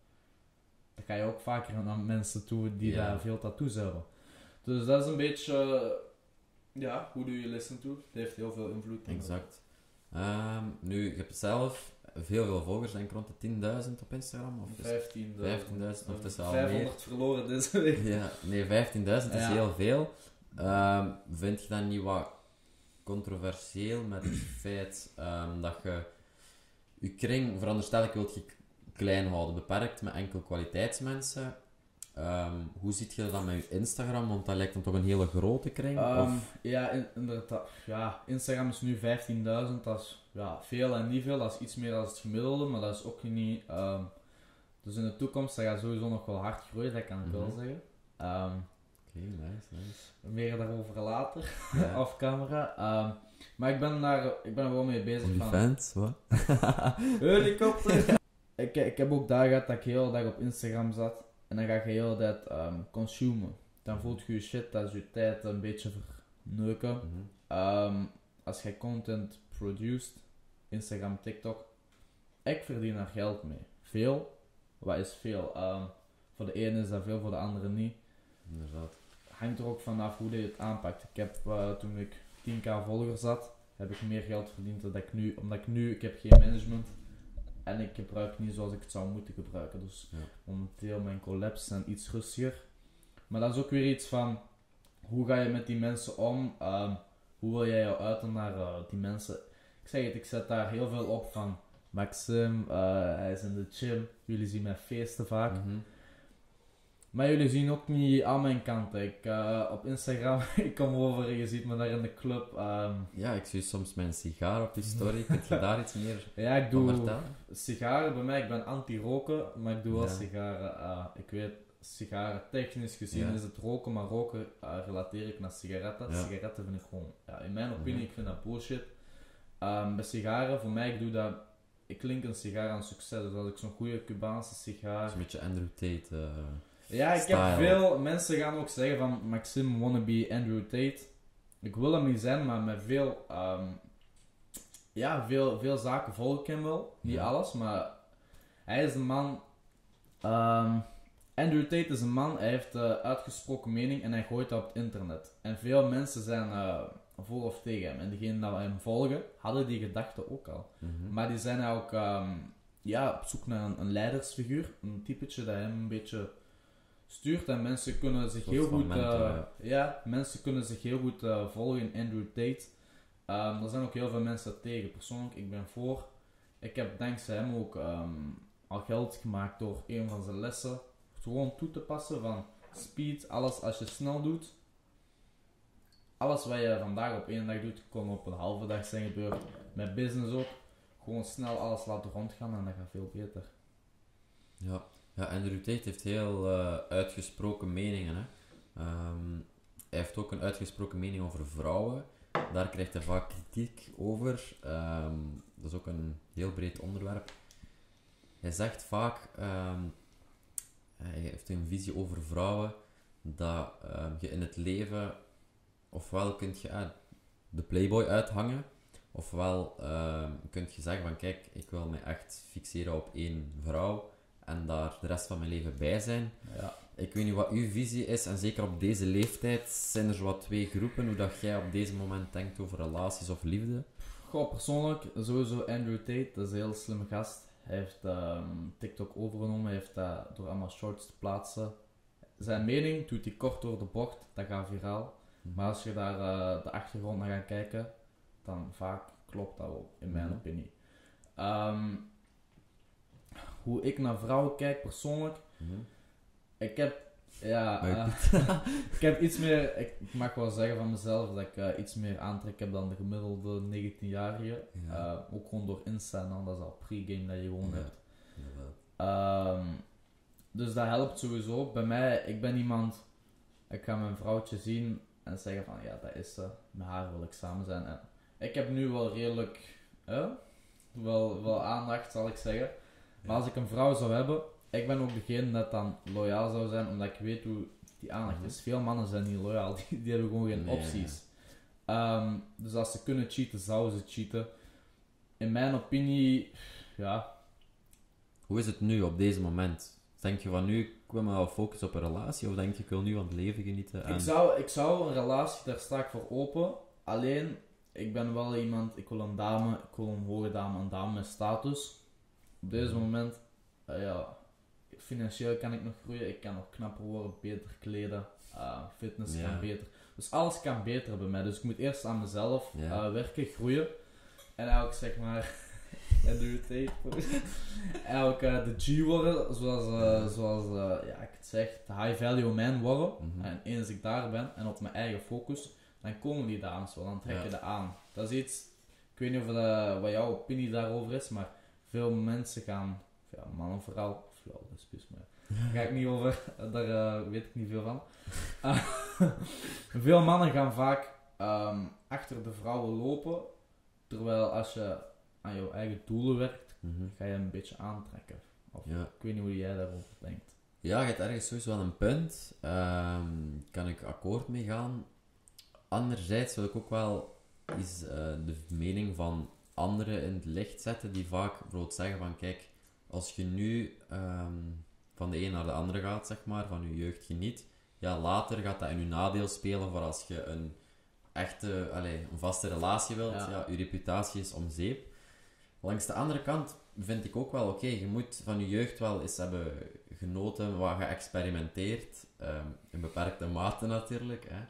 [SPEAKER 2] dan ga je ook vaker naar mensen toe die ja. daar veel tattoos hebben. Dus dat is een beetje, uh, ja, hoe doe je listen to? Het heeft heel veel invloed.
[SPEAKER 1] Exact. Um, nu, je hebt zelf veel, veel volgers, denk ik rond de tienduizend op Instagram? Of
[SPEAKER 2] vijftienduizend.
[SPEAKER 1] vijftienduizend, of het is al
[SPEAKER 2] vijfhonderd
[SPEAKER 1] meer.
[SPEAKER 2] Verloren deze week.
[SPEAKER 1] Ja, nee, vijftienduizend is ja. heel veel. Um, vind je dat niet wat controversieel met het feit um, dat je je kring, veronderstel ik, wilt je klein houden, beperkt met enkel kwaliteitsmensen? Um, hoe ziet je dat met je Instagram? Want dat lijkt dan toch een hele grote kring?
[SPEAKER 2] Um,
[SPEAKER 1] of?
[SPEAKER 2] Ja, in, inderdaad. Ja, Instagram is nu vijftienduizend. Dat is ja, veel en niet veel. Dat is iets meer dan het gemiddelde, maar dat is ook niet... Um, dus in de toekomst dat gaat sowieso nog wel hard groeien, dat kan ik mm-hmm. wel zeggen. Um,
[SPEAKER 1] Oké, okay, nice, nice.
[SPEAKER 2] Meer daarover later, ja. Off camera. Um, maar ik ben, daar, ik ben er wel mee bezig.
[SPEAKER 1] Van fans, wat?
[SPEAKER 2] Helikopter! ik, ik heb ook daar gehad dat ik de hele dag op Instagram zat. En dan ga je de hele tijd um, consumen. Dan voelt je je shit, dat is je tijd een beetje verneuken. Mm-hmm. Um, als je content produced, Instagram, TikTok, ik verdien daar geld mee. Veel? Wat is veel? Um, voor de ene is dat veel, voor de andere niet.
[SPEAKER 1] Inderdaad.
[SPEAKER 2] Hangt er ook vanaf hoe je het aanpakt. Ik heb, uh, toen ik tien k volgers had, heb ik meer geld verdiend dan ik nu, omdat ik nu, ik heb geen management. En ik gebruik niet zoals ik het zou moeten gebruiken. Dus ja. Momenteel mijn collabs zijn iets rustiger. Maar dat is ook weer iets van, hoe ga je met die mensen om? Um, hoe wil jij jou uiten naar uh, die mensen? Ik zeg het, ik zet daar heel veel op van Maxim, uh, hij is in de gym, jullie zien mij feesten vaak. Mm-hmm. Maar jullie zien ook niet aan mijn kant. Ik, uh, op Instagram, ik kom over en je ziet me daar in de club. Um...
[SPEAKER 1] Ja, ik zie soms mijn sigaar op je story. Kun je daar iets meer
[SPEAKER 2] ja, ik doe sigaren bij mij. Ik ben anti-roken, maar ik doe wel ja. sigaren. Uh, ik weet, sigaren technisch gezien ja. is het roken, maar roken uh, relateer ik naar sigaretten. Ja. Sigaretten vind ik gewoon, ja, in mijn opinie, mm-hmm. ik vind dat bullshit. Um, bij sigaren, voor mij, ik doe dat, ik link een sigaar aan succes. Dus als ik zo'n goede Cubaanse sigaar...
[SPEAKER 1] Dat is een beetje Andrew Tate... Uh...
[SPEAKER 2] Ja, ik
[SPEAKER 1] Style.
[SPEAKER 2] heb veel mensen gaan ook zeggen van Maxim wannabe Andrew Tate. Ik wil hem niet zijn, maar met veel, um, ja, veel, veel zaken volg ik hem wel. Niet ja. alles, maar hij is een man. Um, Andrew Tate is een man, hij heeft uh, uitgesproken mening en hij gooit dat op het internet. En veel mensen zijn uh, voor of tegen hem. En diegenen die hem volgen, hadden die gedachten ook al. Mm-hmm. Maar die zijn ook um, ja, op zoek naar een, een leidersfiguur, een typetje dat hem een beetje... stuurt en mensen kunnen zich heel goed mentor, uh, ja. ja, mensen kunnen zich heel goed uh, volgen in Andrew Tate. Um, er zijn ook heel veel mensen tegen. Persoonlijk, ik ben voor. Ik heb dankzij hem ook um, al geld gemaakt door een van zijn lessen. Gewoon toe te passen van speed, alles als je snel doet. Alles wat je vandaag op één dag doet, kan op een halve dag zijn gebeurd. Met business ook. Gewoon snel alles laten rondgaan en dat gaat veel beter.
[SPEAKER 1] Ja. Ja, Andrew Tate heeft heel uh, uitgesproken meningen. Hè. Um, hij heeft ook een uitgesproken mening over vrouwen. Daar krijgt hij vaak kritiek over. Um, dat is ook een heel breed onderwerp. Hij zegt vaak, um, hij heeft een visie over vrouwen, dat um, je in het leven, ofwel kun je uh, de playboy uithangen, ofwel um, kun je zeggen van kijk, ik wil me echt fixeren op één vrouw. En daar de rest van mijn leven bij zijn.
[SPEAKER 2] Ja.
[SPEAKER 1] Ik weet niet wat uw visie is. En zeker op deze leeftijd zijn er zo wat twee groepen. Hoe dat jij op deze moment denkt over relaties of liefde.
[SPEAKER 2] Goh, persoonlijk, sowieso Andrew Tate. Dat is een heel slimme gast. Hij heeft um, TikTok overgenomen. Hij heeft dat door allemaal shorts te plaatsen. Zijn mening doet hij kort door de bocht. Dat gaat viraal. Mm. Maar als je daar uh, de achtergrond naar gaat kijken, dan vaak klopt dat wel, in mijn mm. opinie. Um, Hoe ik naar vrouwen kijk persoonlijk. Mm-hmm. Ik heb, ja, uh, ik heb iets meer, ik, ik mag wel zeggen van mezelf dat ik uh, iets meer aantrek heb dan de gemiddelde negentienjarige. Ja. Uh, ook gewoon door Insta, dan, dat is al pre-game dat je gewoon ja. hebt. Ja. Um, dus dat helpt sowieso. Bij mij, ik ben iemand, ik ga mijn vrouwtje zien en zeggen van ja, dat is ze. met haar wil ik samen zijn. En ik heb nu wel redelijk, eh, wel, wel aandacht zal ik zeggen. Maar als ik een vrouw zou hebben, ik ben ook degene dat dan loyaal zou zijn, omdat ik weet hoe die aandacht
[SPEAKER 1] Mhm.
[SPEAKER 2] is. Veel mannen zijn niet loyaal, die, die hebben gewoon geen
[SPEAKER 1] Nee.
[SPEAKER 2] opties. Ehm, dus als ze kunnen cheaten, zouden ze cheaten. In mijn opinie, ja,
[SPEAKER 1] Hoe is het nu, op deze moment? Denk je van nu, ik wil me wel focussen op een relatie, of denk je, ik wil nu van het leven genieten? En...
[SPEAKER 2] ik zou, ik zou een relatie, daar sta ik voor open. Alleen, ik ben wel iemand, ik wil een dame, ik wil een hoge dame, een dame met status. Op deze
[SPEAKER 1] Mhm.
[SPEAKER 2] moment, eh, ja, financieel kan ik nog groeien, ik kan nog knapper worden, beter kleden, uh, fitness
[SPEAKER 1] Ja.
[SPEAKER 2] kan beter. Dus alles kan beter bij mij, dus ik moet eerst aan mezelf
[SPEAKER 1] Ja.
[SPEAKER 2] uh, werken, groeien. En eigenlijk zeg maar, en doe het even. Eigenlijk uh, de G worden, zoals, uh, zoals uh, ja, ik het zeg, de high value man worden.
[SPEAKER 1] Mhm.
[SPEAKER 2] En eens ik daar ben en op mijn eigen focus, dan komen die dames wel, dan trek je
[SPEAKER 1] Ja.
[SPEAKER 2] dat aan. Dat is iets, ik weet niet of dat, wat jouw opinie daarover is, maar veel mensen gaan, ja, mannen vooral, of ja, lesbisch, maar daar ga ik niet over, daar uh, weet ik niet veel van. Uh, veel mannen gaan vaak um, achter de vrouwen lopen, terwijl als je aan jouw eigen doelen werkt,
[SPEAKER 1] Mhm.
[SPEAKER 2] ga je een beetje aantrekken. Of,
[SPEAKER 1] Ja.
[SPEAKER 2] ik weet niet hoe jij daarover denkt.
[SPEAKER 1] Ja, je hebt ergens sowieso wel een punt. Ehm kan ik akkoord mee gaan. Anderzijds wil ik ook wel eens eh, de mening van anderen in het licht zetten, die vaak bijvoorbeeld zeggen van, kijk, als je nu ehm, van de een naar de andere gaat, zeg maar, van je jeugd geniet, ja, later gaat dat in je nadeel spelen voor als je een echte, allez, een vaste relatie wilt,
[SPEAKER 2] Ja.
[SPEAKER 1] ja, je reputatie is om zeep. Langs de andere kant vind ik ook wel, oké, je moet van je jeugd wel eens hebben genoten, wat geëxperimenteerd, ehm, in beperkte mate natuurlijk, hè.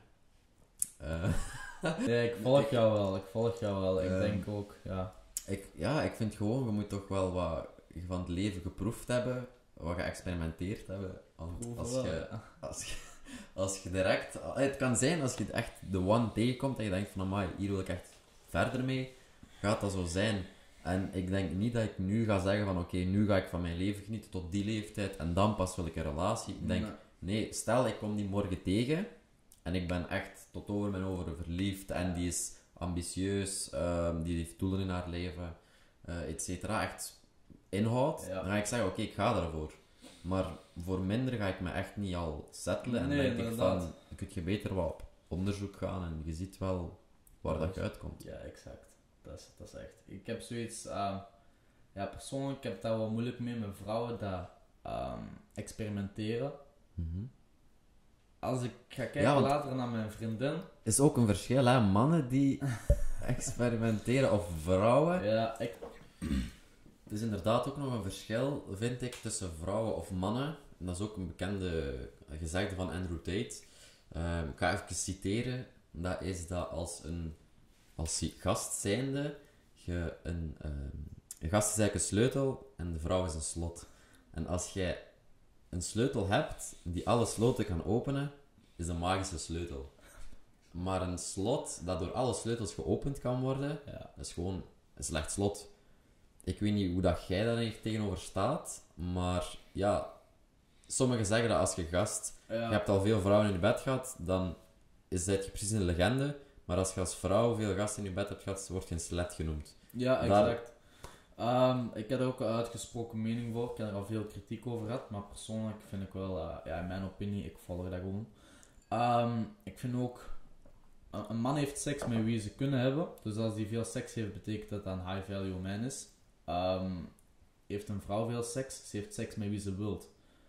[SPEAKER 1] Eh,
[SPEAKER 2] Ja, ik volg jou wel, ik volg jou wel. Ik
[SPEAKER 1] Ehm,
[SPEAKER 2] denk ook, ja.
[SPEAKER 1] ik, ja, ik vind gewoon, je moet toch wel wat van het leven geproefd hebben, wat geëxperimenteerd hebben. Want
[SPEAKER 2] Proeven
[SPEAKER 1] als
[SPEAKER 2] wel,
[SPEAKER 1] je,
[SPEAKER 2] ja.
[SPEAKER 1] als je, als je direct... Het kan zijn als je echt de one tegenkomt en je denkt van, amai, hier wil ik echt verder mee, gaat dat zo zijn. En ik denk niet dat ik nu ga zeggen van, oké, nu ga ik van mijn leven genieten tot die leeftijd en dan pas wil ik een relatie. Ik denk,
[SPEAKER 2] Nee.
[SPEAKER 1] nee, stel ik kom die morgen tegen en ik ben echt tot over mijn oren verliefd en die is ambitieus, ehm, die heeft doelen in haar leven, uh, et cetera. Echt inhoud,
[SPEAKER 2] Ja.
[SPEAKER 1] dan ga ik zeggen, oké, ik ga daarvoor. Maar voor minder ga ik me echt niet al settelen en
[SPEAKER 2] Nee,
[SPEAKER 1] denk ik
[SPEAKER 2] inderdaad.
[SPEAKER 1] van, dan kun je beter wat op onderzoek gaan en je ziet wel waar dat je uitkomt.
[SPEAKER 2] Ja, exact. Dat is, dat is echt. Ik heb zoiets, uh, ja, persoonlijk, ik heb daar wel moeilijk mee met vrouwen dat um, experimenteren.
[SPEAKER 1] Mhm.
[SPEAKER 2] Als ik ga kijken
[SPEAKER 1] Ja, want-
[SPEAKER 2] later naar mijn vriendin,
[SPEAKER 1] Is ook een verschil, hè? Mannen die experimenteren of vrouwen.
[SPEAKER 2] ja, ik,
[SPEAKER 1] Het is inderdaad ook nog een verschil, vind ik, tussen vrouwen of mannen. En dat is ook een bekende gezegde van Andrew Tate. Ehm, ik ga even citeren. Dat is dat als een als gast zijnde, je een, ehm, een gast is eigenlijk een sleutel en de vrouw is een slot. En als jij een sleutel hebt die alle sloten kan openen, is een magische sleutel. Maar een slot dat door alle sleutels geopend kan worden,
[SPEAKER 2] ja.
[SPEAKER 1] dat is gewoon een slecht slot. Ik weet niet hoe dat jij daar hier tegenover staat, maar ja, sommigen zeggen dat als je gast,
[SPEAKER 2] Ja.
[SPEAKER 1] je hebt al veel vrouwen in je bed gehad, dan is dat je precies een legende. Maar als je als vrouw veel gasten in je bed hebt gehad, word je een slet genoemd.
[SPEAKER 2] Ja,
[SPEAKER 1] Daar-
[SPEAKER 2] exact. Ehm, ik heb er ook een uitgesproken mening voor. Ik heb er al veel kritiek over gehad, maar persoonlijk vind ik wel, eh, ja, in mijn opinie, ik volg dat gewoon. Ehm, ik vind ook, een, een man heeft seks met wie ze kunnen hebben. Dus als die veel seks heeft, betekent dat dat een high value man is. Ehm, heeft een vrouw veel seks, ze heeft seks met wie ze wilt.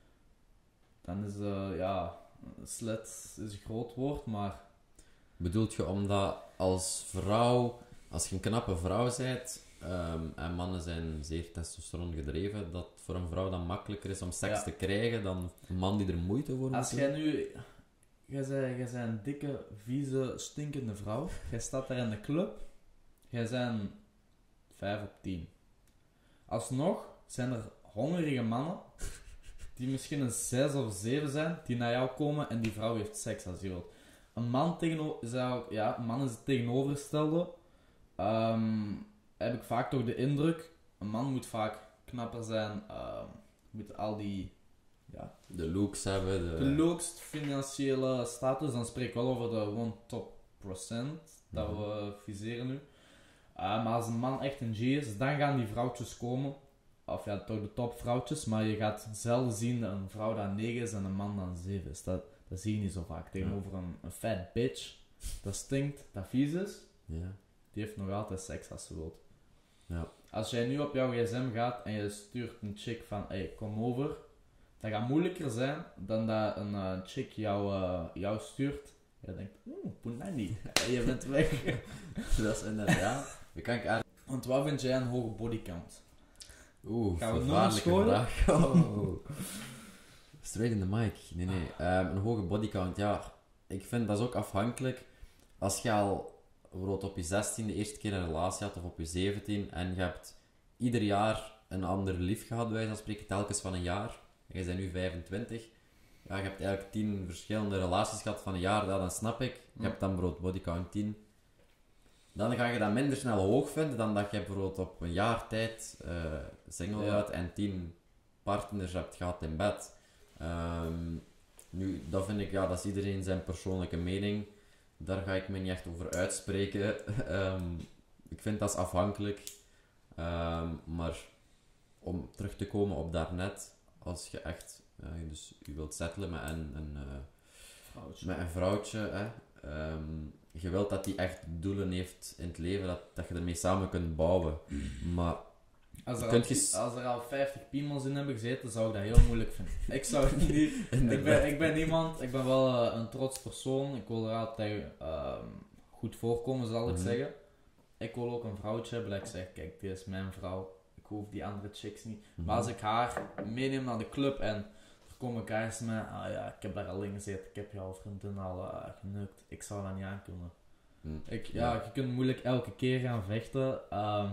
[SPEAKER 2] Dan is, eh ja, slet is een groot woord, maar
[SPEAKER 1] Bedoelt je omdat als vrouw, als je een knappe vrouw bent, ehm, en mannen zijn zeer testosteron gedreven, dat voor een vrouw dan makkelijker is om seks
[SPEAKER 2] Ja.
[SPEAKER 1] te krijgen dan een man die er moeite voor moet
[SPEAKER 2] als
[SPEAKER 1] doen?
[SPEAKER 2] jij nu... Jij bent, jij bent een dikke, vieze, stinkende vrouw. Jij staat daar in de club. Jij bent vijf op tien. Alsnog zijn er hongerige mannen die misschien een zes of zeven zijn, die naar jou komen en die vrouw heeft seks als je wilt. Een man, tegenover, zou, ja, een man is het tegenovergestelde. Ehm, heb ik vaak toch de indruk. Een man moet vaak knapper zijn. ehm, moet al die... Ja,
[SPEAKER 1] De looks hebben, de...
[SPEAKER 2] de looks, financiële status, dan spreek ik wel over de one top procent. dat
[SPEAKER 1] Mhm.
[SPEAKER 2] we viseren nu. Uh, maar als een man echt een G is, dan gaan die vrouwtjes komen. Of ja, toch de topvrouwtjes, maar je gaat zelden zien dat een vrouw dat negen is en een man dan zeven is. Dat, dat zie je niet zo vaak. Tegenover een, een fat bitch, dat stinkt, dat vies is,
[SPEAKER 1] Ja.
[SPEAKER 2] die heeft nog altijd seks als ze wilt.
[SPEAKER 1] Ja.
[SPEAKER 2] Als jij nu op jouw gsm gaat en je stuurt een chick van, hey, kom over, dat gaat moeilijker zijn dan dat een uh, chick jou, uh, jou stuurt. Je denkt, oeh, punani, en je bent weg.
[SPEAKER 1] Dat is inderdaad. Je kan ik aan...
[SPEAKER 2] Want wat vind jij een hoge bodycount?
[SPEAKER 1] Oeh,
[SPEAKER 2] Gaan we
[SPEAKER 1] vervaarlijke
[SPEAKER 2] nummers
[SPEAKER 1] vraag. Oh. Straight in the mic. Nee, nee. Ehm, een hoge bodycount, ja. Ik vind dat is ook afhankelijk. Als je al bijvoorbeeld op je zestien de eerste keer een relatie had, of op je zeventien, en je hebt ieder jaar een ander lief gehad, bij wijze van spreken, telkens van een jaar, en je bent nu vijfentwintig, ja, je hebt eigenlijk tien verschillende relaties gehad van een jaar, ja, dan snap ik. Je
[SPEAKER 2] Ja.
[SPEAKER 1] hebt dan bijvoorbeeld bodycount tien. Dan ga je dat minder snel hoog vinden dan dat je bijvoorbeeld op een jaar tijd eh, single
[SPEAKER 2] Ja.
[SPEAKER 1] bent en tien partners hebt gehad in bed. Ehm, nu, dat vind ik, ja, dat is iedereen zijn persoonlijke mening. Daar ga ik me niet echt over uitspreken. Ehm, ik vind dat is afhankelijk. Ehm, maar om terug te komen op daarnet, als je echt, eh, dus je wilt settelen met een, een, eh,
[SPEAKER 2] Vrouwtje.
[SPEAKER 1] met een vrouwtje, hè, ehm, je wilt dat die echt doelen heeft in het leven, dat, dat je ermee samen kunt bouwen. Maar
[SPEAKER 2] Als er,
[SPEAKER 1] kunt
[SPEAKER 2] al,
[SPEAKER 1] je s-
[SPEAKER 2] als er al vijftig piemels in hebben gezeten, zou ik dat heel moeilijk vinden. Ik zou het niet... ik, ben, ik ben iemand, ik ben wel eh, een trots persoon. Ik wil er altijd ehm, goed voorkomen, zal ik
[SPEAKER 1] Mhm.
[SPEAKER 2] zeggen. Ik wil ook een vrouwtje hebben dat ik zeg, kijk, dit is mijn vrouw. Ik hoef die andere chicks niet.
[SPEAKER 1] Mhm.
[SPEAKER 2] Maar als ik haar meeneem naar de club en er komen guys met, ah ja, ik heb daar al in gezeten, ik heb jouw vriendin al eh, genukt. Ik zou dat niet aankunnen.
[SPEAKER 1] Mm.
[SPEAKER 2] Ik, ja, je kunt moeilijk elke keer gaan vechten. Ehm,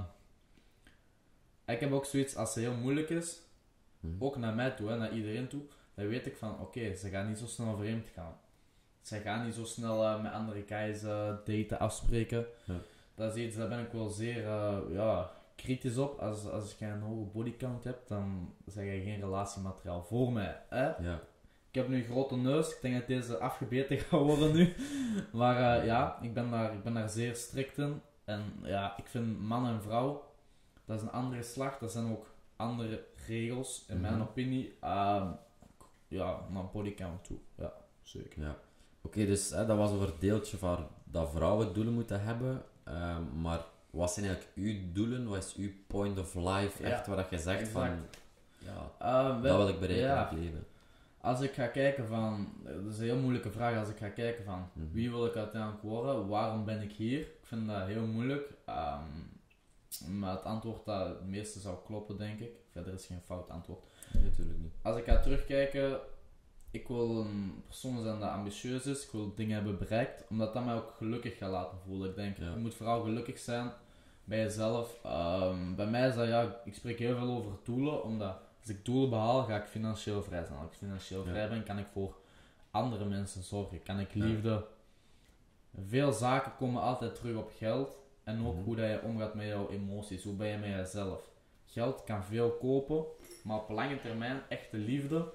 [SPEAKER 2] ik heb ook zoiets, als ze heel moeilijk is,
[SPEAKER 1] Mhm.
[SPEAKER 2] ook naar mij toe, hè, naar iedereen toe, dan weet ik van, oké, ze gaan niet zo snel vreemd gaan. Ze gaan niet zo snel eh, met andere guys eh, daten, afspreken.
[SPEAKER 1] Ja.
[SPEAKER 2] Dat is iets, daar ben ik wel zeer eh, ja, kritisch op. Als, als je een hoge bodycount hebt, dan zeg je geen relatiemateriaal voor mij. Hè?
[SPEAKER 1] Ja.
[SPEAKER 2] Ik heb nu een grote neus, ik denk dat deze afgebeten gaat worden nu. Maar eh, ja, ik ben, daar, ik ben daar zeer strikt in. En ja, ik vind man en vrouw, dat is een andere slag. Dat zijn ook andere regels, in mijn
[SPEAKER 1] Mhm.
[SPEAKER 2] opinie. Ehm, ja, naar bodycount toe. Ja, zeker.
[SPEAKER 1] Ja. Oké, dus hè, dat was over het deeltje van dat vrouwen doelen moeten hebben. Ehm, maar wat zijn eigenlijk uw doelen? Wat is uw point of life?
[SPEAKER 2] Ja,
[SPEAKER 1] Echt wat dat je zegt van...
[SPEAKER 2] exact.
[SPEAKER 1] Ja,
[SPEAKER 2] Ehm,
[SPEAKER 1] dat wil ik bereiken
[SPEAKER 2] ja.
[SPEAKER 1] in het leven.
[SPEAKER 2] Als ik ga kijken van, dat is een heel moeilijke vraag, als ik ga kijken van
[SPEAKER 1] Mhm.
[SPEAKER 2] wie wil ik uiteindelijk worden, waarom ben ik hier? Ik vind dat heel moeilijk. Ehm, maar het antwoord dat het meeste zou kloppen, denk ik. Verder is geen fout antwoord.
[SPEAKER 1] Nee, natuurlijk niet.
[SPEAKER 2] Als ik ga terugkijken, ik wil een persoon zijn dat ambitieus is, ik wil dingen hebben bereikt, omdat dat mij ook gelukkig gaat laten voelen. Ik denk,
[SPEAKER 1] Ja.
[SPEAKER 2] je moet vooral gelukkig zijn bij jezelf. Ehm, bij mij is dat, ja, ik spreek heel veel over doelen, omdat als ik doelen behaal, ga ik financieel vrij zijn. Als ik financieel
[SPEAKER 1] Ja.
[SPEAKER 2] vrij ben, kan ik voor andere mensen zorgen. Kan ik
[SPEAKER 1] Ja.
[SPEAKER 2] liefde... Veel zaken komen altijd terug op geld. En ook
[SPEAKER 1] Mhm.
[SPEAKER 2] hoe dat je omgaat met jouw emoties. Hoe ben je met jezelf. Geld kan veel kopen, maar op lange termijn echte liefde...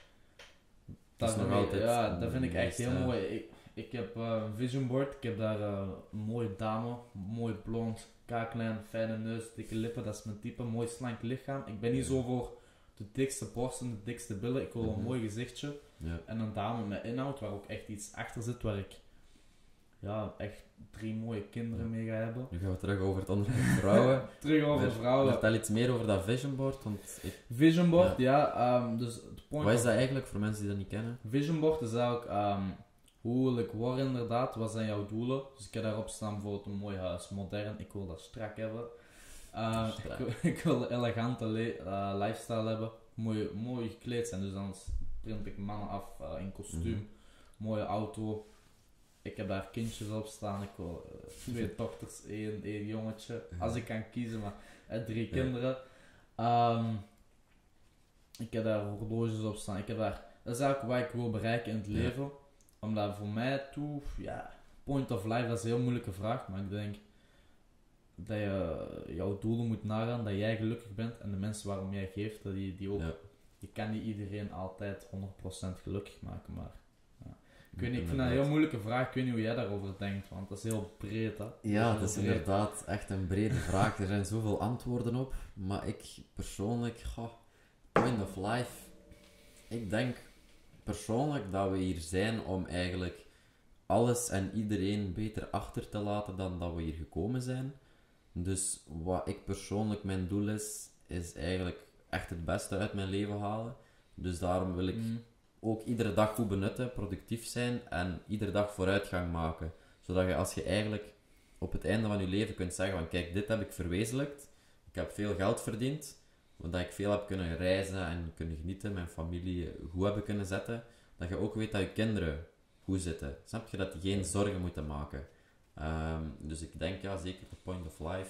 [SPEAKER 1] Dat is
[SPEAKER 2] vind
[SPEAKER 1] nog
[SPEAKER 2] ik-
[SPEAKER 1] altijd
[SPEAKER 2] Ja,
[SPEAKER 1] het
[SPEAKER 2] dat vind ik echt
[SPEAKER 1] meeste-
[SPEAKER 2] heel mooi. Ik, ik heb eh, een vision board. Ik heb daar eh, een mooie dame. Mooi blond, kaaklijn, fijne neus, dikke lippen. Dat is mijn type. Mooi slank lichaam. Ik ben niet zo voor de dikste borsten, de dikste billen. Ik wil
[SPEAKER 1] Mhm.
[SPEAKER 2] een mooi gezichtje.
[SPEAKER 1] Ja.
[SPEAKER 2] En een dame met inhoud, waar ook echt iets achter zit, waar ik ja, echt drie mooie kinderen mee ga hebben.
[SPEAKER 1] Nu gaan we terug over het onderwerp vrouwen.
[SPEAKER 2] Terug over
[SPEAKER 1] Ver-
[SPEAKER 2] vrouwen.
[SPEAKER 1] Vertel iets meer over dat vision board, want ik-
[SPEAKER 2] Vision board, ja. ehm, dus het point
[SPEAKER 1] wat is
[SPEAKER 2] of-
[SPEAKER 1] dat eigenlijk voor mensen die dat niet kennen?
[SPEAKER 2] Vision board is eigenlijk ehm, hoe wil ik worden inderdaad, wat zijn jouw doelen. Dus ik heb daarop staan bijvoorbeeld een mooi huis, modern, ik wil dat strak hebben. Ehm,
[SPEAKER 1] Strak.
[SPEAKER 2] Ik, wil, ik wil een elegante le- eh, lifestyle hebben, mooi, mooi gekleed zijn, dus dan print ik mannen af eh, in kostuum,
[SPEAKER 1] Mhm.
[SPEAKER 2] mooie auto. Ik heb daar kindjes op staan, ik wil eh, twee dochters, één, één jongetje, als ik kan kiezen, maar eh, drie
[SPEAKER 1] Ja.
[SPEAKER 2] kinderen. Ehm, ik heb daar horloges op staan, ik heb daar, dat is eigenlijk wat ik wil bereiken in het
[SPEAKER 1] Ja.
[SPEAKER 2] leven. Omdat voor mij toe, ja, point of life, dat is een heel moeilijke vraag, maar ik denk dat je jouw doelen moet nagaan, dat jij gelukkig bent en de mensen waarom jij geeft, dat die, die ook,
[SPEAKER 1] Ja.
[SPEAKER 2] je kan niet iedereen altijd honderd procent gelukkig maken, maar ja. Ik, weet niet, ik vind dat een heel moeilijke vraag, ik weet niet hoe jij daarover denkt, want dat is heel breed, hè.
[SPEAKER 1] Ja, het is inderdaad echt een brede vraag. Er zijn zoveel antwoorden op, maar ik persoonlijk, goh, point of life, ik denk persoonlijk dat we hier zijn om eigenlijk alles en iedereen beter achter te laten dan dat we hier gekomen zijn. Dus wat ik persoonlijk mijn doel is, is eigenlijk echt het beste uit mijn leven halen. Dus daarom wil ik
[SPEAKER 2] Mm.
[SPEAKER 1] ook iedere dag goed benutten, productief zijn en iedere dag vooruitgang maken. Zodat je als je eigenlijk op het einde van je leven kunt zeggen van kijk, dit heb ik verwezenlijkt. Ik heb veel geld verdiend, omdat ik veel heb kunnen reizen en kunnen genieten, mijn familie goed hebben kunnen zetten. Dat je ook weet dat je kinderen goed zitten. Snap je? Dat die geen zorgen moeten maken. Ehm, dus ik denk ja, zeker de point of life.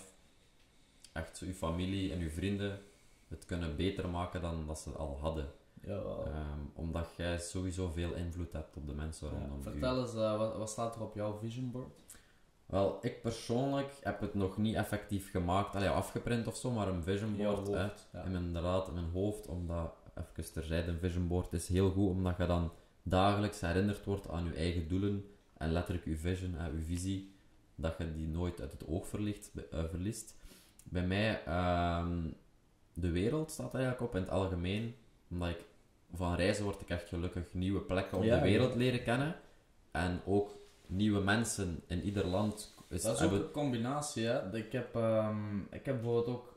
[SPEAKER 1] Echt zo je familie en je vrienden het kunnen beter maken dan dat ze al hadden.
[SPEAKER 2] Jawel.
[SPEAKER 1] Ehm, omdat jij sowieso veel invloed hebt op de mensen
[SPEAKER 2] Ja,
[SPEAKER 1] rondom
[SPEAKER 2] vertel
[SPEAKER 1] u.
[SPEAKER 2] eens, uh, wat, wat staat er op jouw vision board?
[SPEAKER 1] Wel, ik persoonlijk heb het nog niet effectief gemaakt, allee, afgeprint of zo, maar een vision
[SPEAKER 2] Jouw
[SPEAKER 1] board hè,
[SPEAKER 2] hoofd, ja.
[SPEAKER 1] in mijn, inderdaad in mijn hoofd, omdat, even terzijde, een vision board is heel goed, omdat je dan dagelijks herinnerd wordt aan je eigen doelen en letterlijk je vision en je visie, dat je die nooit uit het oog verlicht, uh, verliest. Bij mij, ehm, de wereld staat eigenlijk op in het algemeen, omdat ik van reizen word ik echt gelukkig nieuwe plekken op
[SPEAKER 2] Ja,
[SPEAKER 1] de wereld
[SPEAKER 2] ja.
[SPEAKER 1] leren kennen en ook nieuwe mensen in ieder land. Is,
[SPEAKER 2] Dat is ook
[SPEAKER 1] hebben-
[SPEAKER 2] een combinatie, hè. Ik heb, ehm, ik heb bijvoorbeeld ook,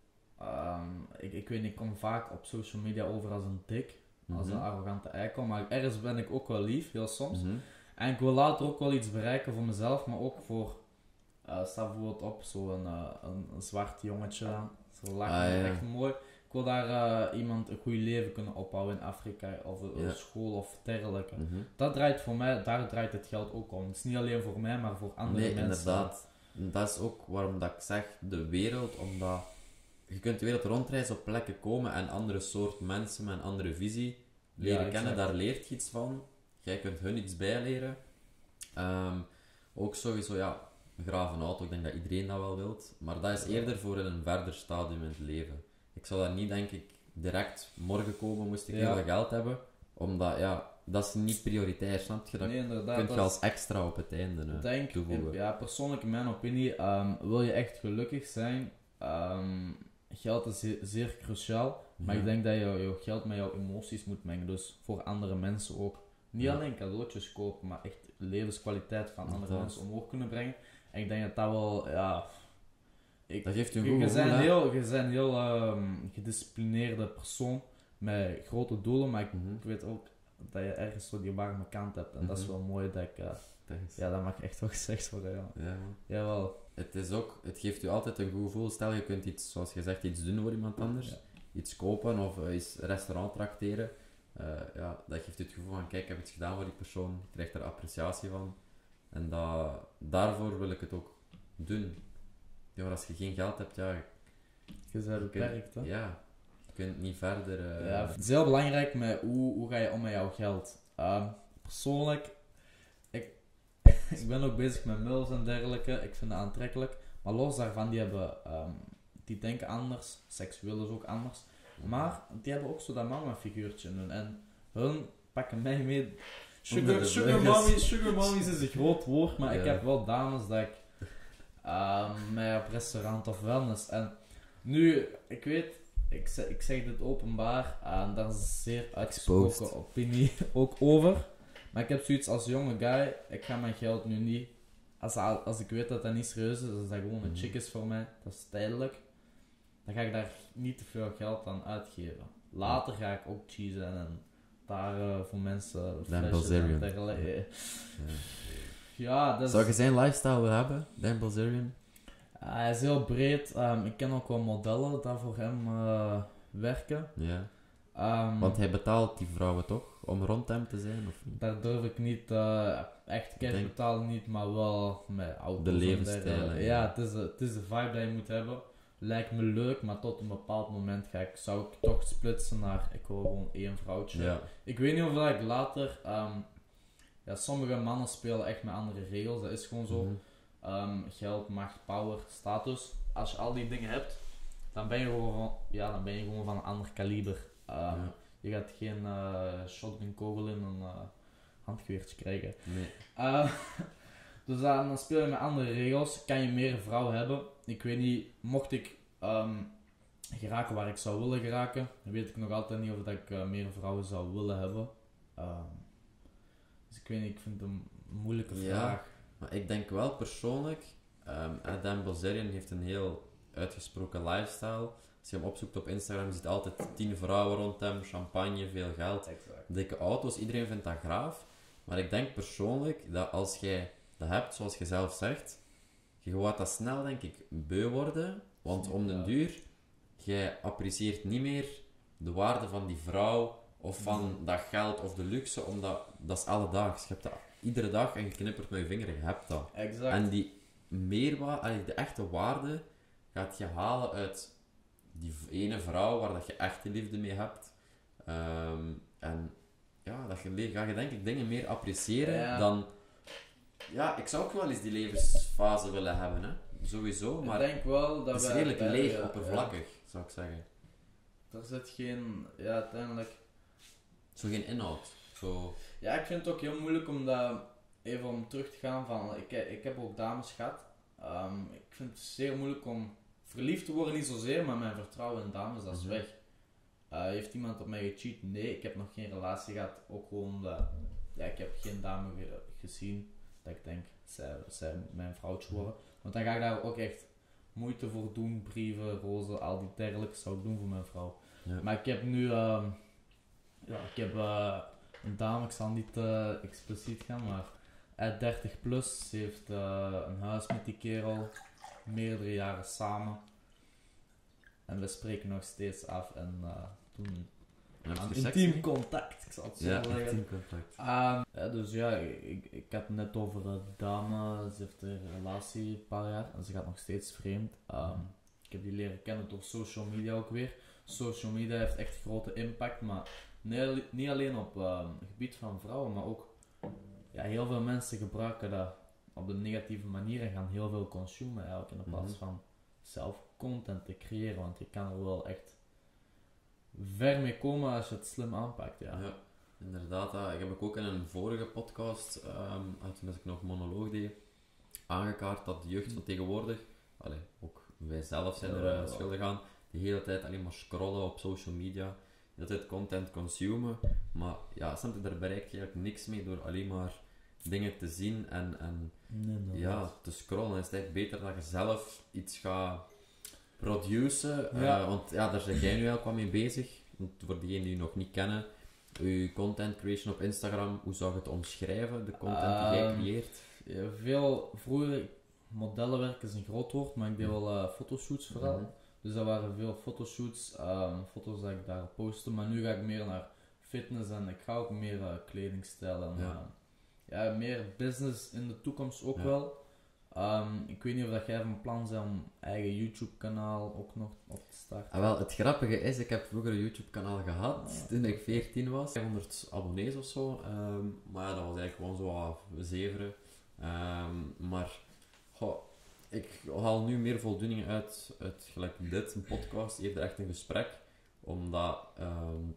[SPEAKER 2] ehm, ik, ik weet niet, ik kom vaak op social media over als een dik, als
[SPEAKER 1] Mhm.
[SPEAKER 2] een arrogante eikel, maar ergens ben ik ook wel lief, heel soms.
[SPEAKER 1] Mhm.
[SPEAKER 2] En ik wil later ook wel iets bereiken voor mezelf, maar ook voor, uh, sta bijvoorbeeld op zo'n uh, een, een zwart jongetje, zo lachen,
[SPEAKER 1] Ah, ja.
[SPEAKER 2] echt mooi. Ik wil daar uh, iemand een goed leven kunnen opbouwen in Afrika, of een
[SPEAKER 1] Ja.
[SPEAKER 2] school of dergelijke.
[SPEAKER 1] Mhm.
[SPEAKER 2] Dat draait voor mij, daar draait het geld ook om. Het is niet alleen voor mij, maar voor andere
[SPEAKER 1] Nee,
[SPEAKER 2] mensen.
[SPEAKER 1] inderdaad. Dat is ook waarom dat ik zeg de wereld, omdat je kunt de wereld rondreizen, op plekken komen en andere soort mensen met een andere visie leren
[SPEAKER 2] Ja,
[SPEAKER 1] kennen,
[SPEAKER 2] exact.
[SPEAKER 1] daar leert je iets van. Jij kunt hun iets bijleren. Ehm, ook sowieso, ja, graven auto, ik denk dat iedereen dat wel wilt, maar dat is eerder voor in een verder stadium in het leven. Ik zou daar niet, denk ik, direct morgen komen, moest ik
[SPEAKER 2] Ja.
[SPEAKER 1] heel veel geld hebben, omdat, ja, dat is niet prioritair, snap je? Dat
[SPEAKER 2] Nee, inderdaad.
[SPEAKER 1] kun je
[SPEAKER 2] dat is-
[SPEAKER 1] als extra op het einde eh,
[SPEAKER 2] denk,
[SPEAKER 1] toevoegen.
[SPEAKER 2] ja, persoonlijk in mijn opinie, ehm, wil je echt gelukkig zijn, ehm, geld is zeer, zeer cruciaal, maar
[SPEAKER 1] Ja.
[SPEAKER 2] ik denk dat je je geld met jouw emoties moet mengen, dus voor andere mensen ook. Niet
[SPEAKER 1] Ja.
[SPEAKER 2] alleen cadeautjes kopen, maar echt levenskwaliteit van andere
[SPEAKER 1] Inderdaad.
[SPEAKER 2] mensen omhoog kunnen brengen. En ik denk dat dat wel, ja... Ik,
[SPEAKER 1] Dat geeft je een
[SPEAKER 2] je,
[SPEAKER 1] goed
[SPEAKER 2] je
[SPEAKER 1] gevoel,
[SPEAKER 2] bent
[SPEAKER 1] hè?
[SPEAKER 2] heel, je bent een heel ehm, gedisciplineerde persoon met grote doelen, maar ik,
[SPEAKER 1] Mhm.
[SPEAKER 2] ik weet ook dat je ergens zo die warme kant hebt. En dat is
[SPEAKER 1] Mhm.
[SPEAKER 2] wel mooi dat ik... eh,
[SPEAKER 1] Thanks.
[SPEAKER 2] ja, dat mag echt wel gezegd worden, ja.
[SPEAKER 1] Ja, man.
[SPEAKER 2] Jawel.
[SPEAKER 1] Het is ook, het geeft je altijd een goed gevoel. Stel je kunt iets, zoals je zegt, iets doen voor iemand anders.
[SPEAKER 2] Ja.
[SPEAKER 1] Iets kopen of uh, iets restaurant trakteren. Eh, ja, dat geeft je het gevoel van, kijk, ik heb iets gedaan voor die persoon. Je krijgt er appreciatie van. En dat, daarvoor wil ik het ook doen. Ja, maar als je geen geld hebt, ja,
[SPEAKER 2] Je bent beperkt, hè.
[SPEAKER 1] ja je kunt niet verder... eh,
[SPEAKER 2] Ja, het is heel belangrijk met hoe, hoe ga je om met jouw geld. Ehm, persoonlijk, ik, ik ben ook bezig met muls en dergelijke. Ik vind het aantrekkelijk. Maar los daarvan, die hebben, ehm, die denken anders. Seksueel is ook anders. Maar die hebben ook zo dat mama-figuurtje in hun. En hun pakken mij mee.
[SPEAKER 1] Onder
[SPEAKER 2] Sugar,
[SPEAKER 1] de
[SPEAKER 2] sugar
[SPEAKER 1] vleugels.
[SPEAKER 2] mommies, sugar mommies is een groot woord, maar ik
[SPEAKER 1] Ja.
[SPEAKER 2] heb wel dames dat ik ehm mij op restaurant of wellness. En nu, ik weet, ik zeg, ik zeg dit openbaar, en daar is een zeer uitgesproken
[SPEAKER 1] Exposed.
[SPEAKER 2] opinie ook over. Maar ik heb zoiets als jonge guy, ik ga mijn geld nu niet, als, als ik weet dat dat niet serieus is, als dat gewoon een
[SPEAKER 1] Mhm.
[SPEAKER 2] chick is voor mij, dat is tijdelijk, dan ga ik daar niet te veel geld aan uitgeven. Later ga ik ook cheesen en daar eh, voor mensen
[SPEAKER 1] Dan
[SPEAKER 2] flesjes
[SPEAKER 1] Bilzerian.
[SPEAKER 2] en dergelijke.
[SPEAKER 1] Ja.
[SPEAKER 2] Ja, dat
[SPEAKER 1] Zou je
[SPEAKER 2] is,
[SPEAKER 1] zijn lifestyle willen hebben, Dan Bilzerian?
[SPEAKER 2] hij is heel breed. Ehm, ik ken ook wel modellen dat voor hem eh, werken.
[SPEAKER 1] Ja.
[SPEAKER 2] Ehm,
[SPEAKER 1] Want hij betaalt die vrouwen toch? Om rond hem te zijn, of niet?
[SPEAKER 2] Daar durf ik niet, eh, echt cash
[SPEAKER 1] denk-
[SPEAKER 2] betalen niet, maar wel met auto's.
[SPEAKER 1] De
[SPEAKER 2] en
[SPEAKER 1] levensstijl,
[SPEAKER 2] dergelijke.
[SPEAKER 1] hè.
[SPEAKER 2] Ja, het is, de- het is de vibe die je moet hebben. Lijkt me leuk, maar tot een bepaald moment ga ik, zou ik toch splitsen naar, ik wil gewoon één vrouwtje.
[SPEAKER 1] Ja.
[SPEAKER 2] Ik weet niet of dat ik later, ehm, ja, sommige mannen spelen echt met andere regels, dat is gewoon zo.
[SPEAKER 1] Mhm.
[SPEAKER 2] Ehm, geld, macht, power, status. Als je al die dingen hebt, dan ben je gewoon van, ja, dan ben je gewoon van een ander kaliber. Ehm,
[SPEAKER 1] Ja.
[SPEAKER 2] Je gaat geen eh, shotgun kogel in een uh, handgeweertje krijgen.
[SPEAKER 1] Nee.
[SPEAKER 2] Uh, dus dan, dan speel je met andere regels. Kan je meer vrouwen hebben? Ik weet niet, mocht ik um, geraken waar ik zou willen geraken, dan weet ik nog altijd niet of dat ik uh, meer vrouwen zou willen hebben. Um, dus ik weet niet, ik vind het een moeilijke vraag.
[SPEAKER 1] Ja, maar ik denk wel persoonlijk, um, Adam Bilzerian heeft een heel uitgesproken lifestyle. Als je hem opzoekt op Instagram, je ziet altijd tien vrouwen rond hem, champagne, veel geld,
[SPEAKER 2] Exact.
[SPEAKER 1] dikke auto's. Iedereen vindt dat graaf. Maar ik denk persoonlijk dat als jij dat hebt, zoals je zelf zegt, je gaat dat snel, denk ik, beu worden. Want om den duur, jij apprecieert niet meer de waarde van die vrouw of van mm. dat geld of de luxe, omdat dat is alledaags. Je hebt dat iedere dag en je knippert met je vinger en je hebt dat.
[SPEAKER 2] Exact.
[SPEAKER 1] En die meerwaarde, de echte waarde, gaat je halen uit die ene vrouw waar dat je echte liefde mee hebt. Um, en ja, dat je, ga je denk ik dingen meer appreciëren ja. dan... Ja, ik zou ook wel eens die levensfase willen hebben, hè. Sowieso, maar
[SPEAKER 2] ik denk wel dat
[SPEAKER 1] het is
[SPEAKER 2] wij,
[SPEAKER 1] redelijk
[SPEAKER 2] wij,
[SPEAKER 1] leeg,
[SPEAKER 2] ja,
[SPEAKER 1] oppervlakkig,
[SPEAKER 2] ja.
[SPEAKER 1] zou ik zeggen.
[SPEAKER 2] Er zit geen... Ja, uiteindelijk...
[SPEAKER 1] Zo geen inhoud. Zo...
[SPEAKER 2] Ja, ik vind het ook heel moeilijk om dat... Even om terug te gaan van... Ik, ik heb ook dames gehad. Um, ik vind het zeer moeilijk om verliefd te worden, niet zozeer, maar mijn vertrouwen in dames, dat is
[SPEAKER 1] Mm-hmm.
[SPEAKER 2] weg. Uh, heeft iemand op mij gecheat? Nee, ik heb nog geen relatie gehad. Ook gewoon omdat... Ja, ik heb geen dame ge- gezien dat ik denk, zij, zij moet mijn vrouwtje worden. Want dan ga ik daar ook echt moeite voor doen. Brieven, rozen, al die dergelijke zou ik doen voor mijn vrouw.
[SPEAKER 1] Ja.
[SPEAKER 2] Maar ik heb nu... Uh, ja, ik heb uh, een dame, ik zal niet uh, expliciet gaan, maar... Uit dertig plus, ze heeft uh, een huis met die kerel, meerdere jaren samen. En we spreken nog steeds af en uh, doen aan intiem contact, ik zal het zo
[SPEAKER 1] ja,
[SPEAKER 2] zeggen.
[SPEAKER 1] intiem contact.
[SPEAKER 2] Um, ja, dus ja, ik, ik had het net over een dame, ze heeft een relatie een paar jaar en ze gaat nog steeds vreemd. Um, ik heb die leren kennen door social media ook weer. Social media heeft echt grote impact, maar niet, niet alleen op um, het gebied van vrouwen, maar ook ja, heel veel mensen gebruiken dat op de negatieve manier en gaan heel veel consumen eigenlijk in plaats
[SPEAKER 1] Mm-hmm.
[SPEAKER 2] van zelf content te creëren, want je kan er wel echt ver mee komen als je het slim aanpakt. Ja,
[SPEAKER 1] ja inderdaad. Uh, ik heb ook in een vorige podcast, um, toen ik nog monoloog deed, aangekaart dat de jeugd van tegenwoordig, allee, ook wij zelf zijn er uh, schuldig aan, de hele tijd alleen maar scrollen op social media, de hele tijd content consumen, maar ja, snap je, daar bereik je eigenlijk niks mee door alleen maar dingen te zien en, en
[SPEAKER 2] nee, nee,
[SPEAKER 1] ja,
[SPEAKER 2] nee.
[SPEAKER 1] te scrollen. Het is eigenlijk beter dat je zelf iets gaat produceren,
[SPEAKER 2] ja.
[SPEAKER 1] Uh, want ja, daar ben jij nu ook wel mee bezig. Want voor diegenen die je nog niet kennen, je content creation op Instagram, hoe zou je het omschrijven, de content die jij
[SPEAKER 2] Um,
[SPEAKER 1] creëert?
[SPEAKER 2] Ja, veel vroeger, modellenwerk is een groot woord, maar ik deed wel uh, fotoshoots vooral.
[SPEAKER 1] Mm-hmm.
[SPEAKER 2] Dus dat waren veel fotoshoots, um, foto's dat ik daar postte, maar nu ga ik meer naar fitness en ik ga ook meer uh, kledingstijl en
[SPEAKER 1] Ja.
[SPEAKER 2] uh, ja, meer business in de toekomst ook
[SPEAKER 1] Ja.
[SPEAKER 2] wel. Um, ik weet niet of dat jij van plan bent om eigen YouTube kanaal ook nog op te starten.
[SPEAKER 1] Ah, wel, het grappige is, ik heb vroeger een YouTube kanaal gehad,
[SPEAKER 2] Ja.
[SPEAKER 1] toen ik veertien was, vijfhonderd abonnees of zo, um, maar ja, dat was eigenlijk gewoon zo wat zeveren. Um, maar, goh, ik haal nu meer voldoening uit, uit gelijk dit, een podcast, eerder echt een gesprek, omdat, um,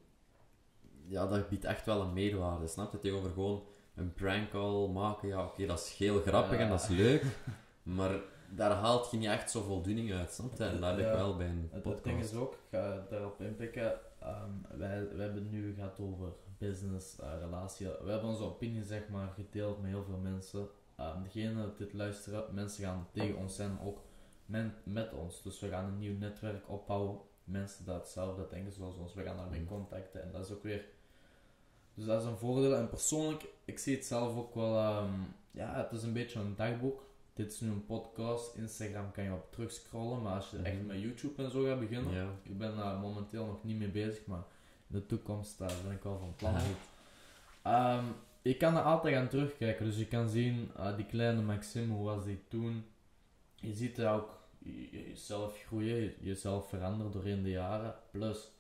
[SPEAKER 1] ja, dat biedt echt wel een meerwaarde, snap je, tegenover gewoon een prank call maken, ja, oké, okay, dat is heel grappig
[SPEAKER 2] Ja.
[SPEAKER 1] en dat is leuk, maar daar haalt je niet echt zo voldoening uit, snap je, en dat heb
[SPEAKER 2] Ja.
[SPEAKER 1] ik wel bij een
[SPEAKER 2] Het,
[SPEAKER 1] podcast.
[SPEAKER 2] het ding is ook, ik ga daarop inpikken, um, wij, wij hebben het nu gehad over business, uh, relatie. We hebben onze opinie zeg maar gedeeld met heel veel mensen. Um, degene dat dit luisteren, mensen gaan tegen ons zijn, ook men, met ons. Dus we gaan een nieuw netwerk opbouwen. Mensen dat hetzelfde denken zoals ons, we gaan daarmee
[SPEAKER 1] Mm.
[SPEAKER 2] contacten en dat is ook weer... Dus dat is een voordeel. En persoonlijk, ik zie het zelf ook wel, um, ja, het is een beetje een dagboek. Dit is nu een podcast, Instagram kan je op terugscrollen, maar als je echt
[SPEAKER 1] Mhm.
[SPEAKER 2] met YouTube en zo gaat beginnen,
[SPEAKER 1] Ja.
[SPEAKER 2] ik ben daar momenteel nog niet mee bezig, maar in de toekomst daar ben ik wel van plan.
[SPEAKER 1] Ja.
[SPEAKER 2] Um, je kan er altijd gaan terugkijken, dus je kan zien, uh, die kleine Maxime, hoe was die toen? Je ziet er ook je- jezelf groeien, je- jezelf veranderen doorheen de jaren, plus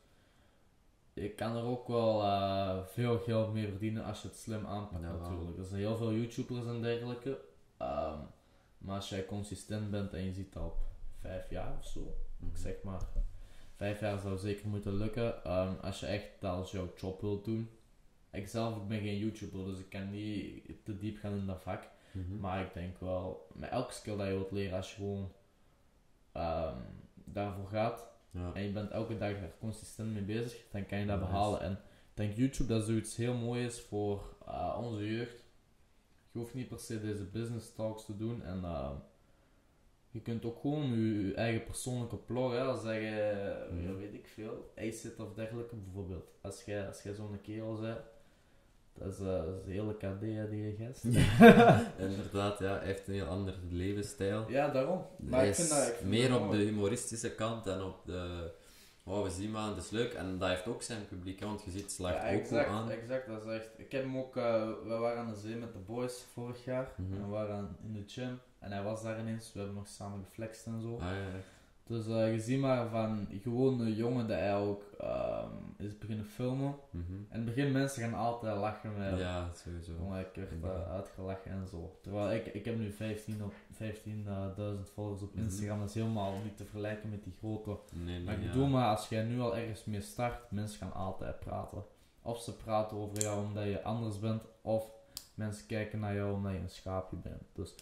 [SPEAKER 2] je kan er ook wel uh, veel geld mee verdienen als je het slim aanpakt
[SPEAKER 1] Ja,
[SPEAKER 2] natuurlijk. Er zijn heel veel YouTubers en dergelijke, um, maar als jij consistent bent en je ziet dat op vijf jaar of zo,
[SPEAKER 1] Mhm.
[SPEAKER 2] ik zeg maar, vijf jaar zou zeker moeten lukken. Um, als je echt dat als jouw job wilt doen, Ik zelf ik ben geen YouTuber, dus ik kan niet te diep gaan in dat vak.
[SPEAKER 1] Mhm.
[SPEAKER 2] Maar ik denk wel, met elke skill dat je wilt leren, als je gewoon um, daarvoor gaat
[SPEAKER 1] Ja.
[SPEAKER 2] en je bent elke dag er consistent mee bezig, dan kan je dat
[SPEAKER 1] Nice.
[SPEAKER 2] behalen. En ik denk YouTube dat zoiets heel mooi is voor uh, onze jeugd. Je hoeft niet per se deze business talks te doen en uh, je kunt ook gewoon je, je eigen persoonlijke blog, hè, als je,
[SPEAKER 1] Mhm.
[SPEAKER 2] ja, weet ik veel, acid of dergelijke bijvoorbeeld. Als jij als jij zo'n kerel bent, dat is, uh, dat is een hele K D, hè, die gast.
[SPEAKER 1] Inderdaad, ja, hij heeft een heel ander levensstijl.
[SPEAKER 2] Ja, daarom. Maar
[SPEAKER 1] Hij
[SPEAKER 2] ik vind
[SPEAKER 1] is
[SPEAKER 2] dat, ik vind
[SPEAKER 1] meer
[SPEAKER 2] dat
[SPEAKER 1] op de
[SPEAKER 2] mooi.
[SPEAKER 1] humoristische kant en op de... Oh, we zien maar, het is leuk. En dat heeft ook zijn publiek, hè, want je ziet Slacht
[SPEAKER 2] Ja,
[SPEAKER 1] ook
[SPEAKER 2] exact,
[SPEAKER 1] goed aan.
[SPEAKER 2] exact, dat is echt. Ik heb hem ook, uh, we waren aan de zee met de boys vorig jaar.
[SPEAKER 1] Mhm.
[SPEAKER 2] En we waren aan- in de gym en hij was daar ineens. We hebben nog samen geflext en zo.
[SPEAKER 1] Ah, ja, ja.
[SPEAKER 2] Dus uh, je ziet maar van gewoon een jongen dat hij ook um, is beginnen filmen.
[SPEAKER 1] Mhm.
[SPEAKER 2] En in het begin mensen gaan altijd lachen met hem.
[SPEAKER 1] Ja, sowieso.
[SPEAKER 2] Jongen, ik werd
[SPEAKER 1] Ja.
[SPEAKER 2] uh, uitgelachen en zo. Terwijl ik, ik heb nu vijftien op- vijftienduizend volgers op
[SPEAKER 1] Mhm.
[SPEAKER 2] Instagram. Dat is helemaal niet te vergelijken met die grote.
[SPEAKER 1] Nee, nee,
[SPEAKER 2] Maar ik
[SPEAKER 1] ja.
[SPEAKER 2] bedoel maar, als jij nu al ergens mee start, mensen gaan altijd praten. Of ze praten over jou omdat je anders bent, of mensen kijken naar jou omdat je een schaapje bent. Dus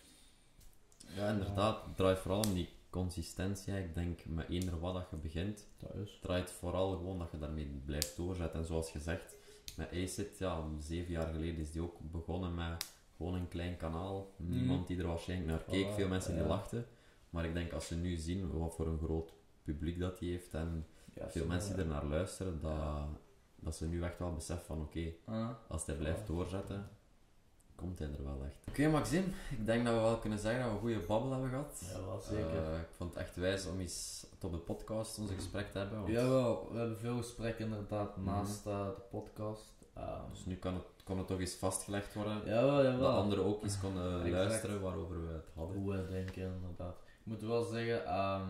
[SPEAKER 1] Ja, inderdaad. Het draait vooral om die consistentie. hè. Ik denk, met eender wat dat je begint,
[SPEAKER 2] dat is.
[SPEAKER 1] het draait vooral gewoon dat je daarmee blijft doorzetten. En zoals gezegd, met Acid, ja, zeven jaar geleden is die ook begonnen met gewoon een klein kanaal. Niemand die er waarschijnlijk naar keek,
[SPEAKER 2] Voilà,
[SPEAKER 1] veel mensen die
[SPEAKER 2] ja.
[SPEAKER 1] lachten. Maar ik denk, als ze nu zien wat voor een groot publiek dat die heeft en
[SPEAKER 2] Ja,
[SPEAKER 1] veel
[SPEAKER 2] zo,
[SPEAKER 1] mensen die
[SPEAKER 2] ja.
[SPEAKER 1] er naar luisteren, dat, dat ze nu echt wel beseffen van oké,
[SPEAKER 2] Ah,
[SPEAKER 1] als hij blijft doorzetten, komt hij er wel echt. Oké Maxime, ik denk dat we wel kunnen zeggen dat we een goede babbel hebben gehad.
[SPEAKER 2] ja, wel zeker.
[SPEAKER 1] Eh, ik vond het echt wijs om eens tot op de podcast onze gesprek te hebben. Want
[SPEAKER 2] Jawel, we hebben veel gesprekken inderdaad
[SPEAKER 1] Mhm.
[SPEAKER 2] naast uh, de podcast. Um,
[SPEAKER 1] Dus nu kan het, kon het toch eens vastgelegd worden.
[SPEAKER 2] jawel,
[SPEAKER 1] Dat
[SPEAKER 2] jawel.
[SPEAKER 1] anderen ook eens konden
[SPEAKER 2] Exact.
[SPEAKER 1] luisteren waarover we het hadden.
[SPEAKER 2] Hoe we denken inderdaad. Ik moet wel zeggen, ehm,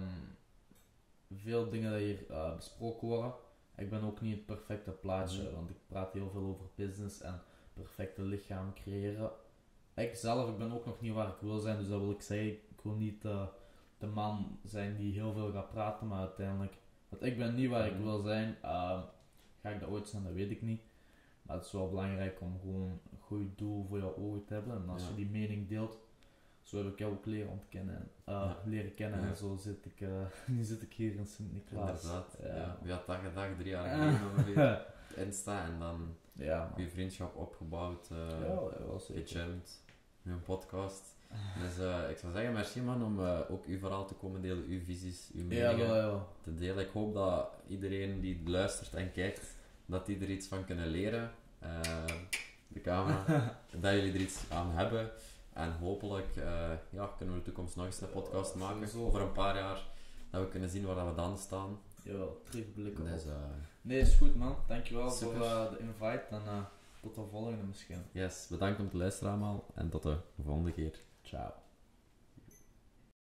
[SPEAKER 2] veel dingen die hier uh, besproken worden. Ik ben ook niet het perfecte plaatje,
[SPEAKER 1] Mhm.
[SPEAKER 2] want ik praat heel veel over business en perfecte lichaam creëren. Ik zelf, ik ben ook nog niet waar ik wil zijn, dus dat wil ik zeggen. Ik wil niet uh, de man zijn die heel veel gaat praten, maar uiteindelijk, want ik ben niet waar ik
[SPEAKER 1] Mhm.
[SPEAKER 2] wil zijn. Ehm, ga ik dat ooit zijn, dat weet ik niet. Maar het is wel belangrijk om gewoon een goed doel voor jouw ogen te hebben. En als
[SPEAKER 1] Ja.
[SPEAKER 2] je die mening deelt, zo heb ik jou ook leren ontkennen, en, uh,
[SPEAKER 1] Ja.
[SPEAKER 2] leren kennen.
[SPEAKER 1] Ja.
[SPEAKER 2] En zo zit ik, uh, nu zit ik hier in Sint-Niklaas.
[SPEAKER 1] Inderdaad. Ja.
[SPEAKER 2] Ja.
[SPEAKER 1] Wie had dat gedacht, drie jaar
[SPEAKER 2] Ja.
[SPEAKER 1] geleden ongeveer. Insta en dan
[SPEAKER 2] Ja, man.
[SPEAKER 1] je vriendschap opgebouwd, uh,
[SPEAKER 2] Ja, ja, wel zeker.
[SPEAKER 1] gechumd, nu een podcast. Dus uh, ik zou zeggen, merci man om uh, ook uw verhaal te komen delen, uw visies, uw
[SPEAKER 2] Ja,
[SPEAKER 1] meningen
[SPEAKER 2] wel, ja.
[SPEAKER 1] te delen. Ik hoop dat iedereen die luistert en kijkt, dat die er iets van kunnen leren. Uh, de camera. Dat jullie er iets aan hebben. En hopelijk uh, ja, kunnen we in de toekomst nog eens een podcast
[SPEAKER 2] Ja,
[SPEAKER 1] maken.
[SPEAKER 2] sowieso.
[SPEAKER 1] Over een paar jaar. Dat we kunnen zien waar dat we dan staan.
[SPEAKER 2] Jawel, terugblikken op.
[SPEAKER 1] Dus uh,
[SPEAKER 2] Nee, is goed man. Dankjewel
[SPEAKER 1] Super.
[SPEAKER 2] voor uh, de invite en uh, tot de volgende misschien.
[SPEAKER 1] yes, bedankt om te luisteren allemaal. En tot de volgende keer.
[SPEAKER 2] Ciao.